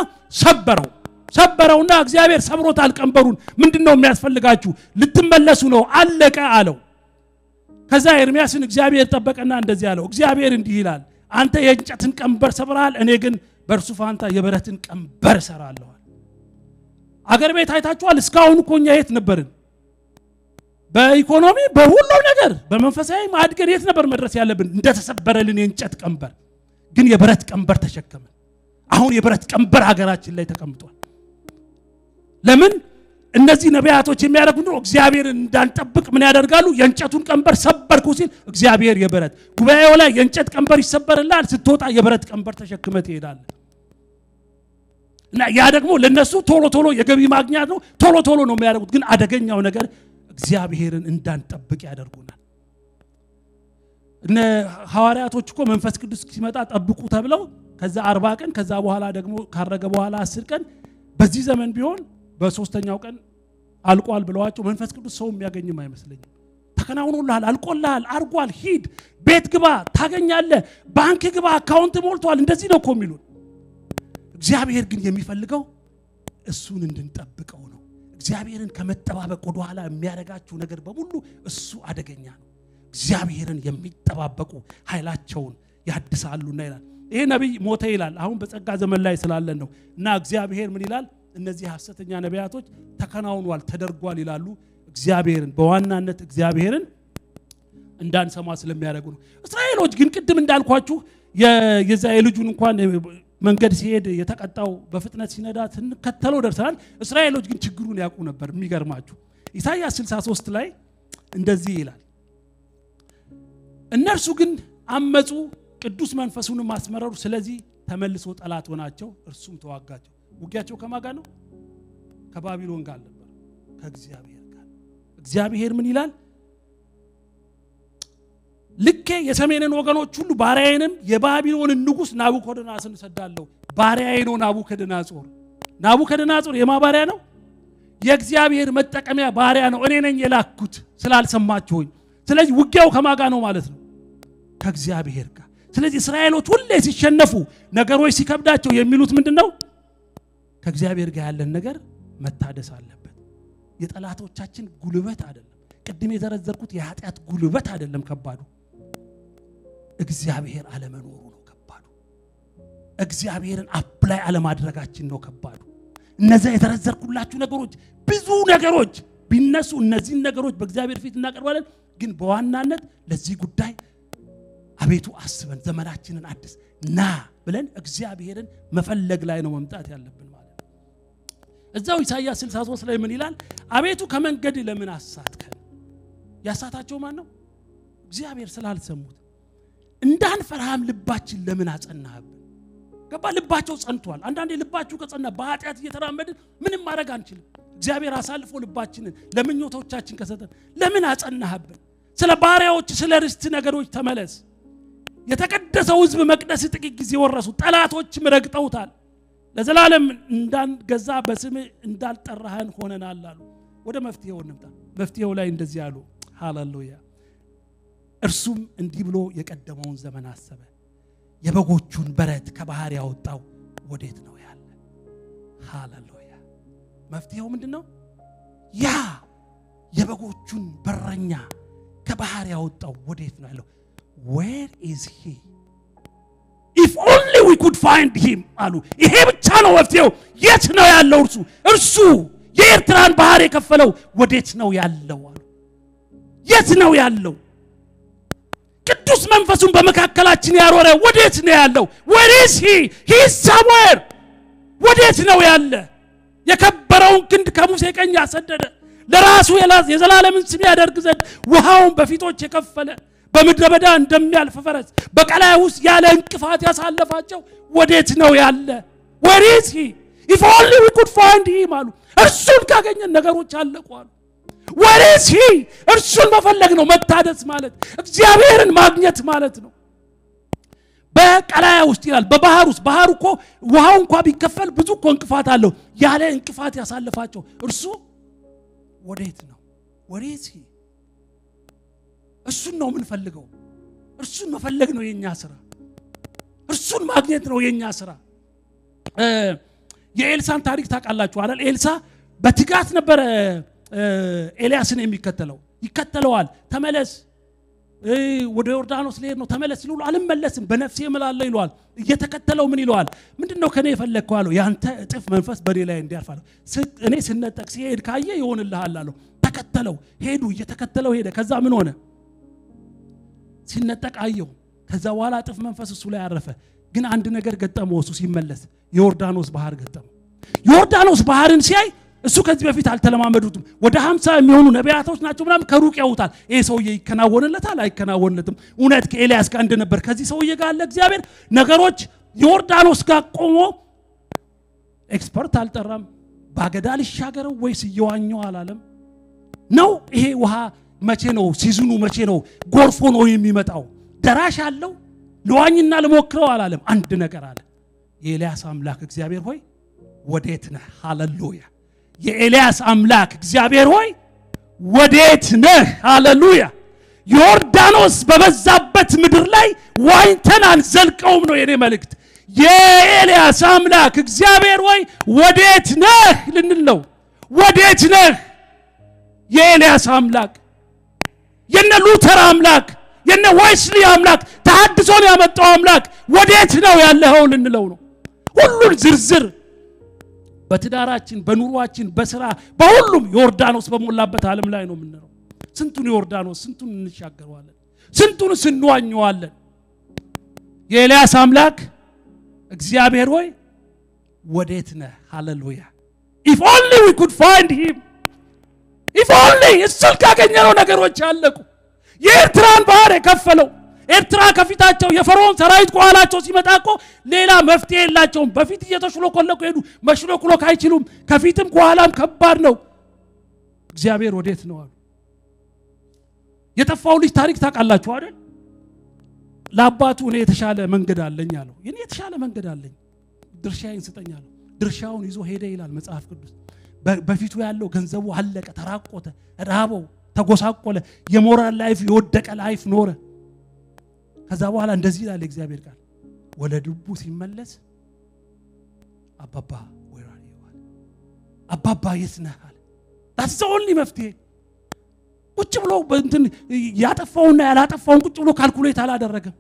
ሰበረውና እግዚአብሔር ሰብሮታል ቀንበሩን ምንድነው የሚያስፈልጋችሁ ልትመለሱ ነው አለቀ አለው ከዛ ኤርሚያስን እግዚአብሔር ተጠበቀና እንደዚህ አለው እግዚአብሔር እንዲህ ይላል አንተ የእንጨትን ቀንበር ሰብራል እኔ ግን በርሱ ፋንታ የብረትን ቀንበር ሰራለሁ አገር ቤት አይታችኋል እስካሁን ኮኛ የት ነበርን በኢኮኖሚ በሁሉም ነገር በመንፈሳዊ ማድገር የት ነበር መድረስ ያለብን እንደተሰበረልን የእንጨት ቀንበር ግን የብረት ቀንበር ተሸከመን አሁን የብረት ቀንበር ሀገራችን ላይ ተቀምጧል ለምን እነዚህ ነቢያቶች የሚያደርጉት ነው እግዚአብሔርን እንዳንጠብቅ ምን ያደርጋሉ የእንጨቱን ቀንበር ሰበርኩ ሲል እግዚአብሔር የብረት ጉባኤው ላይ የእንጨት ቀንበር ይሰበርላል ስትወጣ የብረት ቀንበር ተሸክመት ይሄዳል እና ያ ደግሞ ለነሱ ቶሎ የገቢ ማግኛት ነው ቶሎ ነው የሚያደርጉት ግን አደገኛው ነገር እግዚአብሔርን እንዳንጠብቅ ያደርጉናል እነ ሐዋርያቶች እኮ መንፈስ ቅዱስ ሲመጣ ጠብቁ ተብለው ከዛ 40 ቀን ከዛ በኋላ ደግሞ ካረገ በኋላ 10 ቀን በዚህ ዘመን ቢሆን በሶስተኛው ቀን አልቋል ብለዋቸው መንፈስ ቅዱስ ሰው የሚያገኝም አይመስልኝም ተከናውኖልሃል አልቆልሃል አርጓል ሂድ ቤት ግባ ታገኛለህ ባንክ ግባ አካውንት ሞልቷል እንደዚህ ነው እኮ የሚሉን እግዚአብሔር ግን የሚፈልገው እሱን እንድንጠብቀው ነው እግዚአብሔርን ከመጠባበቅ ወደ ኋላ የሚያረጋችሁ ነገር በሙሉ እሱ አደገኛ ነው እግዚአብሔርን የሚጠባበቁ ኃይላቸውን ያድሳሉና ይላል ይሄ ነብይ ሞተ ይላል አሁን በጸጋ ዘመን ላይ ስላለን ነው እና እግዚአብሔር ምን ይላል እነዚህ ሐሰተኛ ነቢያቶች ተከናውኗል ተደርጓል ይላሉ እግዚአብሔርን በዋናነት እግዚአብሔርን እንዳንሰማ ስለሚያደርጉ ነው እስራኤሎች ግን ቅድም እንዳልኳችሁ የዛ የልጁን እንኳን መንገድ ሲሄድ የተቀጣው በፍጥነት ሲነዳት እንከተለው ደርሰናል እስራኤሎች ግን ችግሩን ያውቁ ነበር የሚገርማችሁ ኢሳይያስ 63 ላይ እንደዚህ ይላል እነርሱ ግን አመጹ ቅዱስ መንፈሱን ማስመረሩ ስለዚህ ተመልሶ ጠላት ሆናቸው እርሱም ተዋጋቸው ውጊያቸው ከማጋ ነው ከባቢሎን ጋር ነበር ከእግዚአብሔር ጋር እግዚአብሔር ምን ይላል ልኬ የሰሜንን ወገኖች ሁሉ ባሪያዬንም የባቢሎን ንጉስ ናቡከደነጾርን ሰዳለሁ ባሪያዬ ነው ናቡከደነጾር የማባሪያ ነው የእግዚአብሔር መጠቀሚያ ባሪያ ነው እኔ ነኝ የላኩት ስላልሰማችሁኝ ስለዚህ ውጊያው ከማጋ ነው ማለት ነው ከእግዚአብሔር ጋር ስለዚህ እስራኤሎች ሁሌ ሲሸነፉ ነገሮች ሲከብዳቸው የሚሉት ምንድነው ከእግዚአብሔር ጋር ያለን ነገር መታደስ አለበት የጠላቶቻችን ጉልበት አይደለም ቅድም የተረዘርኩት የኃጢያት ጉልበት አይደለም ከባዱ እግዚአብሔር አለመኖሩ ነው ከባዱ እግዚአብሔርን አፕላይ አለማድረጋችን ነው ከባዱ እነዛ የተረዘርኩላችሁ ነገሮች ብዙ ነገሮች ቢነሱ እነዚህ ነገሮች በእግዚአብሔር ፊት እናቀርባለን ግን በዋናነት ለዚህ ጉዳይ አቤቱ አስበን ዘመናችንን አድስ ና ብለን እግዚአብሔርን መፈለግ ላይ ነው መምጣት ያለብን ማለት እዛው ኢሳይያስ 63 ላይ ምን ይላል? አቤቱ ከመንገድ ለምን አሳትከን? ያሳታቸው ማን ነው? እግዚአብሔር ስላልሰሙት። እንዳንፈራም ልባችን ለምን አጸናህብን? ገባ ልባቸው ጸንቷል። አንዳንዴ ልባችሁ ከጸና በኃጢአት እየተራመድን ምንም ማድረግ አንችልም። እግዚአብሔር አሳልፎ ልባችንን ለምኞቶቻችን ከሰጠን ለምን አጸናህብን? ስለ ባሪያዎች ስለ ርስት ነገሮች ተመለስ። የተቀደሰው ሕዝብ መቅደስ ጥቂት ጊዜ ወረሱ፣ ጠላቶችም ረግጠውታል። ለዘላለም እንዳንገዛ በስም እንዳልጠራህን ሆነናል አሉ። ወደ መፍትሄው እንምጣ። መፍትሄው ላይ እንደዚህ አሉ። ሃሌሉያ። እርሱም እንዲህ ብሎ የቀደመውን ዘመን አሰበ። የበጎቹን በረት ከባህር ያወጣው ወዴት ነው ያለ? ሃሌሉያ። መፍትሄው ምንድነው? ያ የበጎቹን በረኛ ከባህር ያወጣው ወዴት ነው ያለው? Where is he? If only we could find him አሉ። ይሄ ብቻ ነው መፍትሄው። የት ነው ያለው እርሱ? እርሱ የኤርትራን ባህር የከፈለው ወዴት ነው ያለው አሉ። የት ነው ያለው? ቅዱስ መንፈሱን በመካከላችን ያሮረ ወዴት ነው ያለው? Where is he? He is somewhere. ወዴት ነው ያለ? የከበረውን ክንድ ከሙሴ ቀኝ ያሰደደ ለራሱ የዘላለምን ስም ያደርግ ዘንድ ውሃውን በፊቶች የከፈለ በምድረ በዳ እንደሚያልፍ ፈረስ በቀላይ ውስጥ ያለ እንቅፋት ያሳለፋቸው ወዴት ነው ያለ? Where is he? If only we could find him አሉ። እርሱን ካገኘን ነገሮች አለቁ አሉ። Where is he? እርሱን መፈለግ ነው መታደስ ማለት፣ እግዚአብሔርን ማግኘት ማለት ነው። በቀላይ ውስጥ ይላል፣ በባህር ውስጥ። ባህር እኮ ውሃው እንኳን ቢከፈል ብዙ እኮ እንቅፋት አለው። ያለ እንቅፋት ያሳለፋቸው እርሱ ወዴት ነው? Where is he? እርሱን ነው የምንፈልገው። እርሱን መፈለግ ነው የኛ ስራ። እርሱን ማግኘት ነው የኛ ስራ። የኤልሳን ታሪክ ታውቃላችሁ አይደል? ኤልሳ በትጋት ነበር ኤልያስን የሚከተለው። ይከተለዋል። ተመለስ ወደ ዮርዳኖስ ልሄድ ነው ተመለስ ይሉል። አልመለስም በነፍሴ እምላለሁ ይሏል። እየተከተለው ምን ይሏል? ምንድነው ከኔ የፈለግከው አለው። ያንተ እጥፍ መንፈስ በኔ ላይ እንዲያርፍ አለው። እኔ ስነጠቅ ሲሄድ ካየ ይሆንልሃል አለው። ተከተለው ሄዱ። እየተከተለው ሄደ። ከዛ ምን ሆነ? ሲነጠቅ አየው። ከዛ በኋላ እጥፍ መንፈስ እሱ ላይ አረፈ። ግን አንድ ነገር ገጠመው። እሱ ሲመለስ የዮርዳኖስ ባህር ገጠመው። ዮርዳኖስ ባህርን ሲያይ እሱ ከዚህ በፊት አልተለማመዱትም። ወደ 50 የሚሆኑ ነቢያቶች ናቸው ምናምን ከሩቅ ያውታል። ይሄ ሰውዬ ይከናወንለታል አይከናወንለትም? እውነት ከኤልያስ ጋር እንደነበር ከዚህ ሰውዬ ጋር አለ እግዚአብሔር። ነገሮች ዮርዳኖስ ጋር ቆሞ ኤክስፐርት አልጠራም። ባገዳ ልሻገረው ወይስ እየዋኘው አላለም ነው። ይሄ ውሃ መቼ ነው ሲዝኑ? መቼ ነው ጎርፎ ነው የሚመጣው? ደራሽ አለው ለዋኝና ለሞክረው አላለም። አንድ ነገር አለ። የኤልያስ አምላክ እግዚአብሔር ሆይ ወዴት ነህ? ሃሌሉያ። የኤልያስ አምላክ እግዚአብሔር ሆይ ወዴት ነህ? ሃሌሉያ። ዮርዳኖስ በበዛበት ምድር ላይ ዋኝተን አንዘልቀውም ነው የኔ መልእክት። የኤልያስ አምላክ እግዚአብሔር ሆይ ወዴት ነህ ልንል ነው። ወዴት ነህ? የኤልያስ አምላክ፣ የነ ሉተር አምላክ፣ የነ ዌስሊ አምላክ፣ ተሐድሶን ያመጣው አምላክ ወዴት ነው ያለው ልንለው ነው። ሁሉን ዝርዝር በትዳራችን በኑሯችን በስራ በሁሉም ዮርዳኖስ በሞላበት ዓለም ላይ ነው የምንኖረው። ስንቱን ዮርዳኖስ ስንቱን እንሻገረዋለን፣ ስንቱን እንዋኘዋለን። የኤልያስ አምላክ እግዚአብሔር ሆይ ወዴት ነህ? ሃሌሉያ። if only we could find him, if only እሱን ካገኘነው ነገሮች አለቁ። የኤርትራን ባህር የከፈለው ኤርትራ ከፊታቸው የፈርዖን ሰራዊት ከኋላቸው ሲመጣቆ ሌላ መፍትሄ የላቸውም። በፊት እየተሽሎኮለኩ ሄዱ። መሽሎኮለክ አይችሉም። ከፊትም ከኋላም ከባድ ነው። እግዚአብሔር ወዴት ነው አሉ። የጠፋው ልጅ ታሪክ ታውቃላችሁ አይደል? ለአባቱ እኔ የተሻለ መንገድ አለኝ አለው። እኔ የተሻለ መንገድ አለኝ፣ ድርሻዬን ስጠኝ አለው። ድርሻውን ይዞ ሄደ ይላል መጽሐፍ ቅዱስ። በፊቱ ያለው ገንዘቡ አለቀ፣ ተራቆተ፣ ራበው፣ ተጎሳቆለ። የሞራል ላይፍ የወደቀ ላይፍ ኖረ። ከዛ በኋላ እንደዚህ ይላል እግዚአብሔር ቃል፣ ወደ ልቡ ሲመለስ አባባ where are you አለ። አባባ የት ነህ አለ። that's the only መፍትሄ። ቁጭ ብሎ እንትን ያጠፋውና ያላጠፋውን ቁጭ ብሎ ካልኩሌት አላደረገም።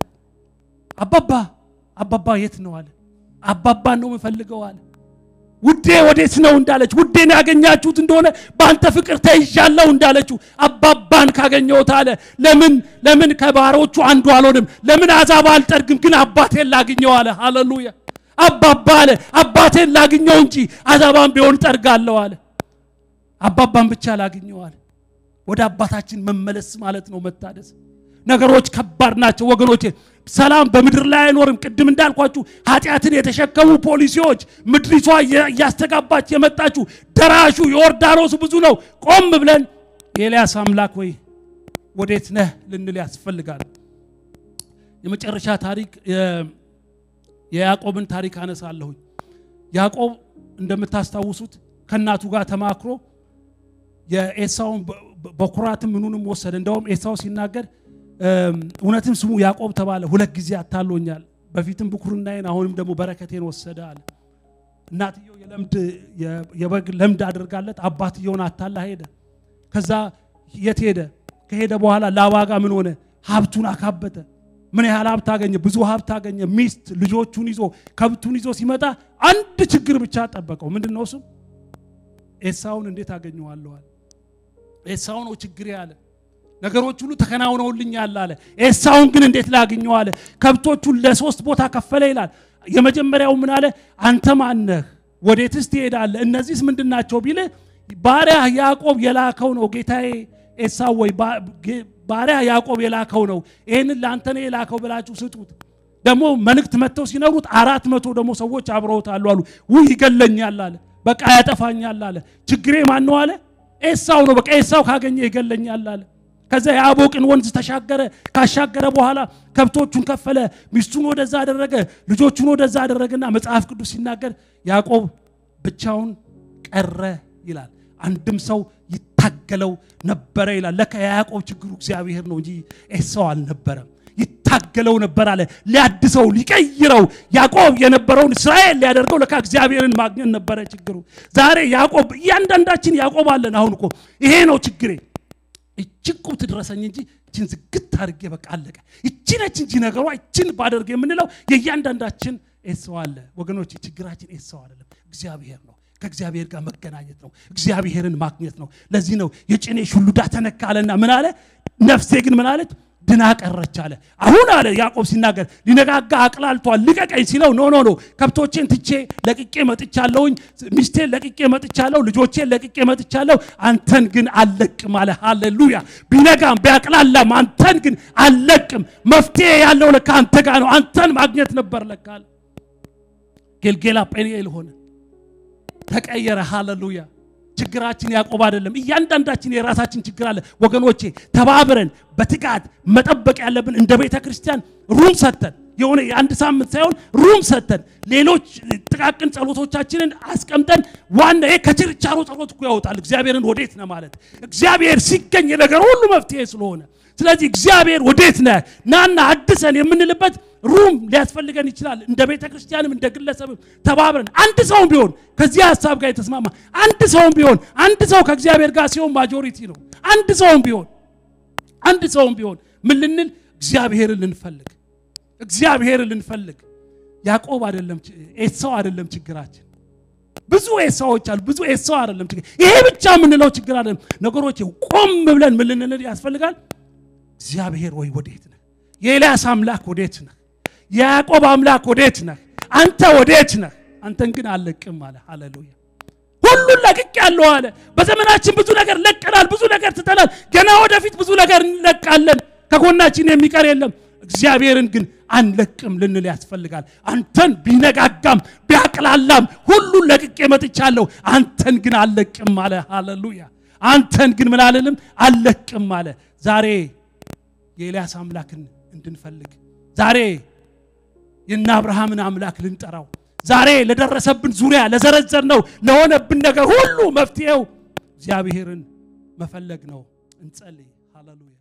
አባባ የት ነው አለ። አባባን ነው የምፈልገው አለ። ውዴ ወዴት ነው እንዳለች፣ ውዴን ያገኛችሁት እንደሆነ በአንተ ፍቅር ተይዣለሁ እንዳለችው አባባን ካገኘሁት አለ። ለምን ከባሮቹ አንዱ አልሆንም? ለምን አዛባ አልጠርግም? ግን አባቴን ላግኘው አለ። ሃሌሉያ። አባባ አለ አባቴን ላግኘው እንጂ አዛባን ቢሆን ጠርጋለሁ አለ አባባን ብቻ ላግኘው አለ ወደ አባታችን መመለስ ማለት ነው መታደስ ነገሮች ከባድ ናቸው ወገኖቼ ሰላም በመድር ላይ አይኖርም ቅድም እንዳልኳችሁ ኃጢያትን የተሸከሙ ፖሊሲዎች ምድሪቷ ያስተጋባች የመጣችሁ ደራሹ ዮርዳኖስ ብዙ ነው ቆም ብለን የኤልያስ አምላክ ወይ ወዴት ነህ ልንል ያስፈልጋል የመጨረሻ ታሪክ የያዕቆብን ታሪክ አነሳለሁ ያዕቆብ እንደምታስታውሱት ከናቱ ጋር ተማክሮ የኤሳውን በኩራትም ምኑንም ወሰደ እንደውም ኤሳው ሲናገር እውነትም ስሙ ያዕቆብ ተባለ ሁለት ጊዜ አታሎኛል በፊትም ብኩርናዬን አሁንም ደግሞ በረከቴን ወሰደ አለ እናትየው የበግ ለምድ አድርጋለት አባትየውን አታላ ሄደ ከዛ የት ሄደ ከሄደ በኋላ ላባጋ ምን ሆነ ሀብቱን አካበተ ምን ያህል ሀብት አገኘ ብዙ ሀብት አገኘ ሚስት ልጆቹን ይዞ ከብቱን ይዞ ሲመጣ አንድ ችግር ብቻ ጠበቀው ምንድነው እሱ ኤሳውን እንዴት አገኘዋለሁ አለ ኤሳው ነው ችግር ያለ ነገሮች ሁሉ ተከናውነውልኛል አለ ኤሳውን ግን እንዴት ላግኘው አለ ከብቶቹን ለሶስት ቦታ ከፈለ ይላል የመጀመሪያው ምን አለ አንተ ማን ነህ ወዴትስ ትሄዳለህ እነዚህስ ምንድናቸው ቢል ባሪያ ያዕቆብ የላከው ነው ጌታዬ ኤሳው ወይ ባሪያ ያዕቆብ የላከው ነው ይሄን ላንተ ነው የላከው ብላችሁ ስጡት ደሞ መልእክት መተው ሲነሩት 400 ደሞ ሰዎች አብረውታሉ አሉ ውይ ይገለኛል አለ በቃ ያጠፋኛል አለ ችግሬ ማን ነው አለ ኤሳው ነው በቃ ኤሳው ካገኘ ይገለኛል አለ ከዛ ያቦቅን ወንዝ ተሻገረ ካሻገረ በኋላ ከብቶቹን ከፈለ ሚስቱን ወደዛ አደረገ ልጆቹን ወደዛ አደረገና መጽሐፍ ቅዱስ ሲናገር ያዕቆብ ብቻውን ቀረ ይላል አንድም ሰው ይታገለው ነበር ይላል ለካ ያዕቆብ ችግሩ እግዚአብሔር ነው እንጂ ኤሳው አልነበረም ይታገለው ነበር አለ ሊያድሰው ሊቀይረው ያዕቆብ የነበረውን እስራኤል ሊያደርገው ለካ እግዚአብሔርን ማግኘት ነበር ችግሩ ዛሬ ያዕቆብ ያንዳንዳችን ያዕቆብ አለን አሁን እኮ ይሄ ነው ችግሬ እቺቁም ትድረሰኝ እንጂ እቺን ዝግት አድርጌ በቃ አለቀ እቺ ነች እንጂ ነገሯ እቺን ባደርገ የምንለው የያንዳንዳችን ኤሳው አለ ወገኖች ችግራችን ኤሳው አይደለም እግዚአብሔር ነው ከእግዚአብሔር ጋር መገናኘት ነው እግዚአብሔርን ማግኘት ነው ለዚህ ነው የጭኔ ሹሉዳ ተነካለና ምን አለ ነፍሴ ግን ምን አለች ድና ቀረች አለ አሁን አለ ያዕቆብ ሲናገር ሊነጋጋ አቅላልቷል ልቀቀኝ ሲለው ኖ ከብቶቼን ትቼ ለቅቄ መጥቻለሁኝ ሚስቴን ለቅቄ መጥቻለሁ ልጆቼን ለቅቄ መጥቻለሁ አንተን ግን አልለቅም አለ ሃሌሉያ ቢነጋም ቢያቅላላም አንተን ግን አልለቅም መፍትሄ ያለው ለካ አንተ ጋር ነው አንተን ማግኘት ነበር ለካ ገልጌላ ጴኒኤል ሆነ ተቀየረ ሃሌሉያ ችግራችን ያዕቆብ አይደለም እያንዳንዳችን የራሳችን ችግር አለ ወገኖቼ ተባብረን በትጋት መጠበቅ ያለብን እንደ ቤተ ክርስቲያን ሩም ሰተን የሆነ አንድ ሳምንት ሳይሆን ሩም ሰተን ሌሎች ጥቃቅን ጸሎቶቻችንን አስቀምጠን ዋና ከችርቻሮ ጸሎት እኮ ያወጣል እግዚአብሔርን ወዴት ነው ማለት እግዚአብሔር ሲገኝ ነገር ሁሉ መፍትሄ ስለሆነ ስለዚህ እግዚአብሔር ወዴት ነው ናና አድሰን የምንልበት ሩም ሊያስፈልገን ይችላል እንደ ቤተ ክርስቲያንም እንደ ግለሰብም ተባብረን አንድ ሰው ቢሆን ከዚህ ሐሳብ ጋር የተስማማ አንድ ሰው ቢሆን አንድ ሰው ከእግዚአብሔር ጋር ሲሆን ማጆሪቲ ነው አንድ ሰው ቢሆን ምን ልንል እግዚአብሔርን ልንፈልግ ያዕቆብ አይደለም ኤሳው አይደለም ችግራችን ብዙ ኤሳዎች አሉ ብዙ ኤሳው አይደለም ችግር ይሄ ብቻ ምንለው ችግር አይደለም ነገሮች ቆም ብለን ምን ልንል ያስፈልጋል እግዚአብሔር ወይ ወዴት ነህ የኤልያስ አምላክ ወዴት ነህ ያዕቆብ አምላክ ወዴት ነህ አንተ ወዴት ነህ አንተን ግን አልለቅም አለ ሃሌሉያ ሁሉን ለቅቄያለሁ አለ በዘመናችን ብዙ ነገር ለቀናል ብዙ ነገር ትተናል ገና ወደፊት ብዙ ነገር እንለቃለን ከጎናችን የሚቀር የለም እግዚአብሔርን ግን አንለቅም ልንል ያስፈልጋል አንተን ቢነጋጋም ቢያቅላላም ሁሉን ለቅቄ መጥቻለሁ አንተን ግን አልለቅም አለ ሃሌሉያ አንተን ግን ምን አለንም አልለቅም አለ ዛሬ የኤልያስ አምላክን እንድንፈልግ ዛሬ የና አብርሃምን አምላክ ልንጠራው ዛሬ ለደረሰብን ዙሪያ ለዘረዘርነው ለሆነብን ነገር ሁሉ መፍትሄው እግዚአብሔርን መፈለግ ነው እንጸልይ ሃሌሉያ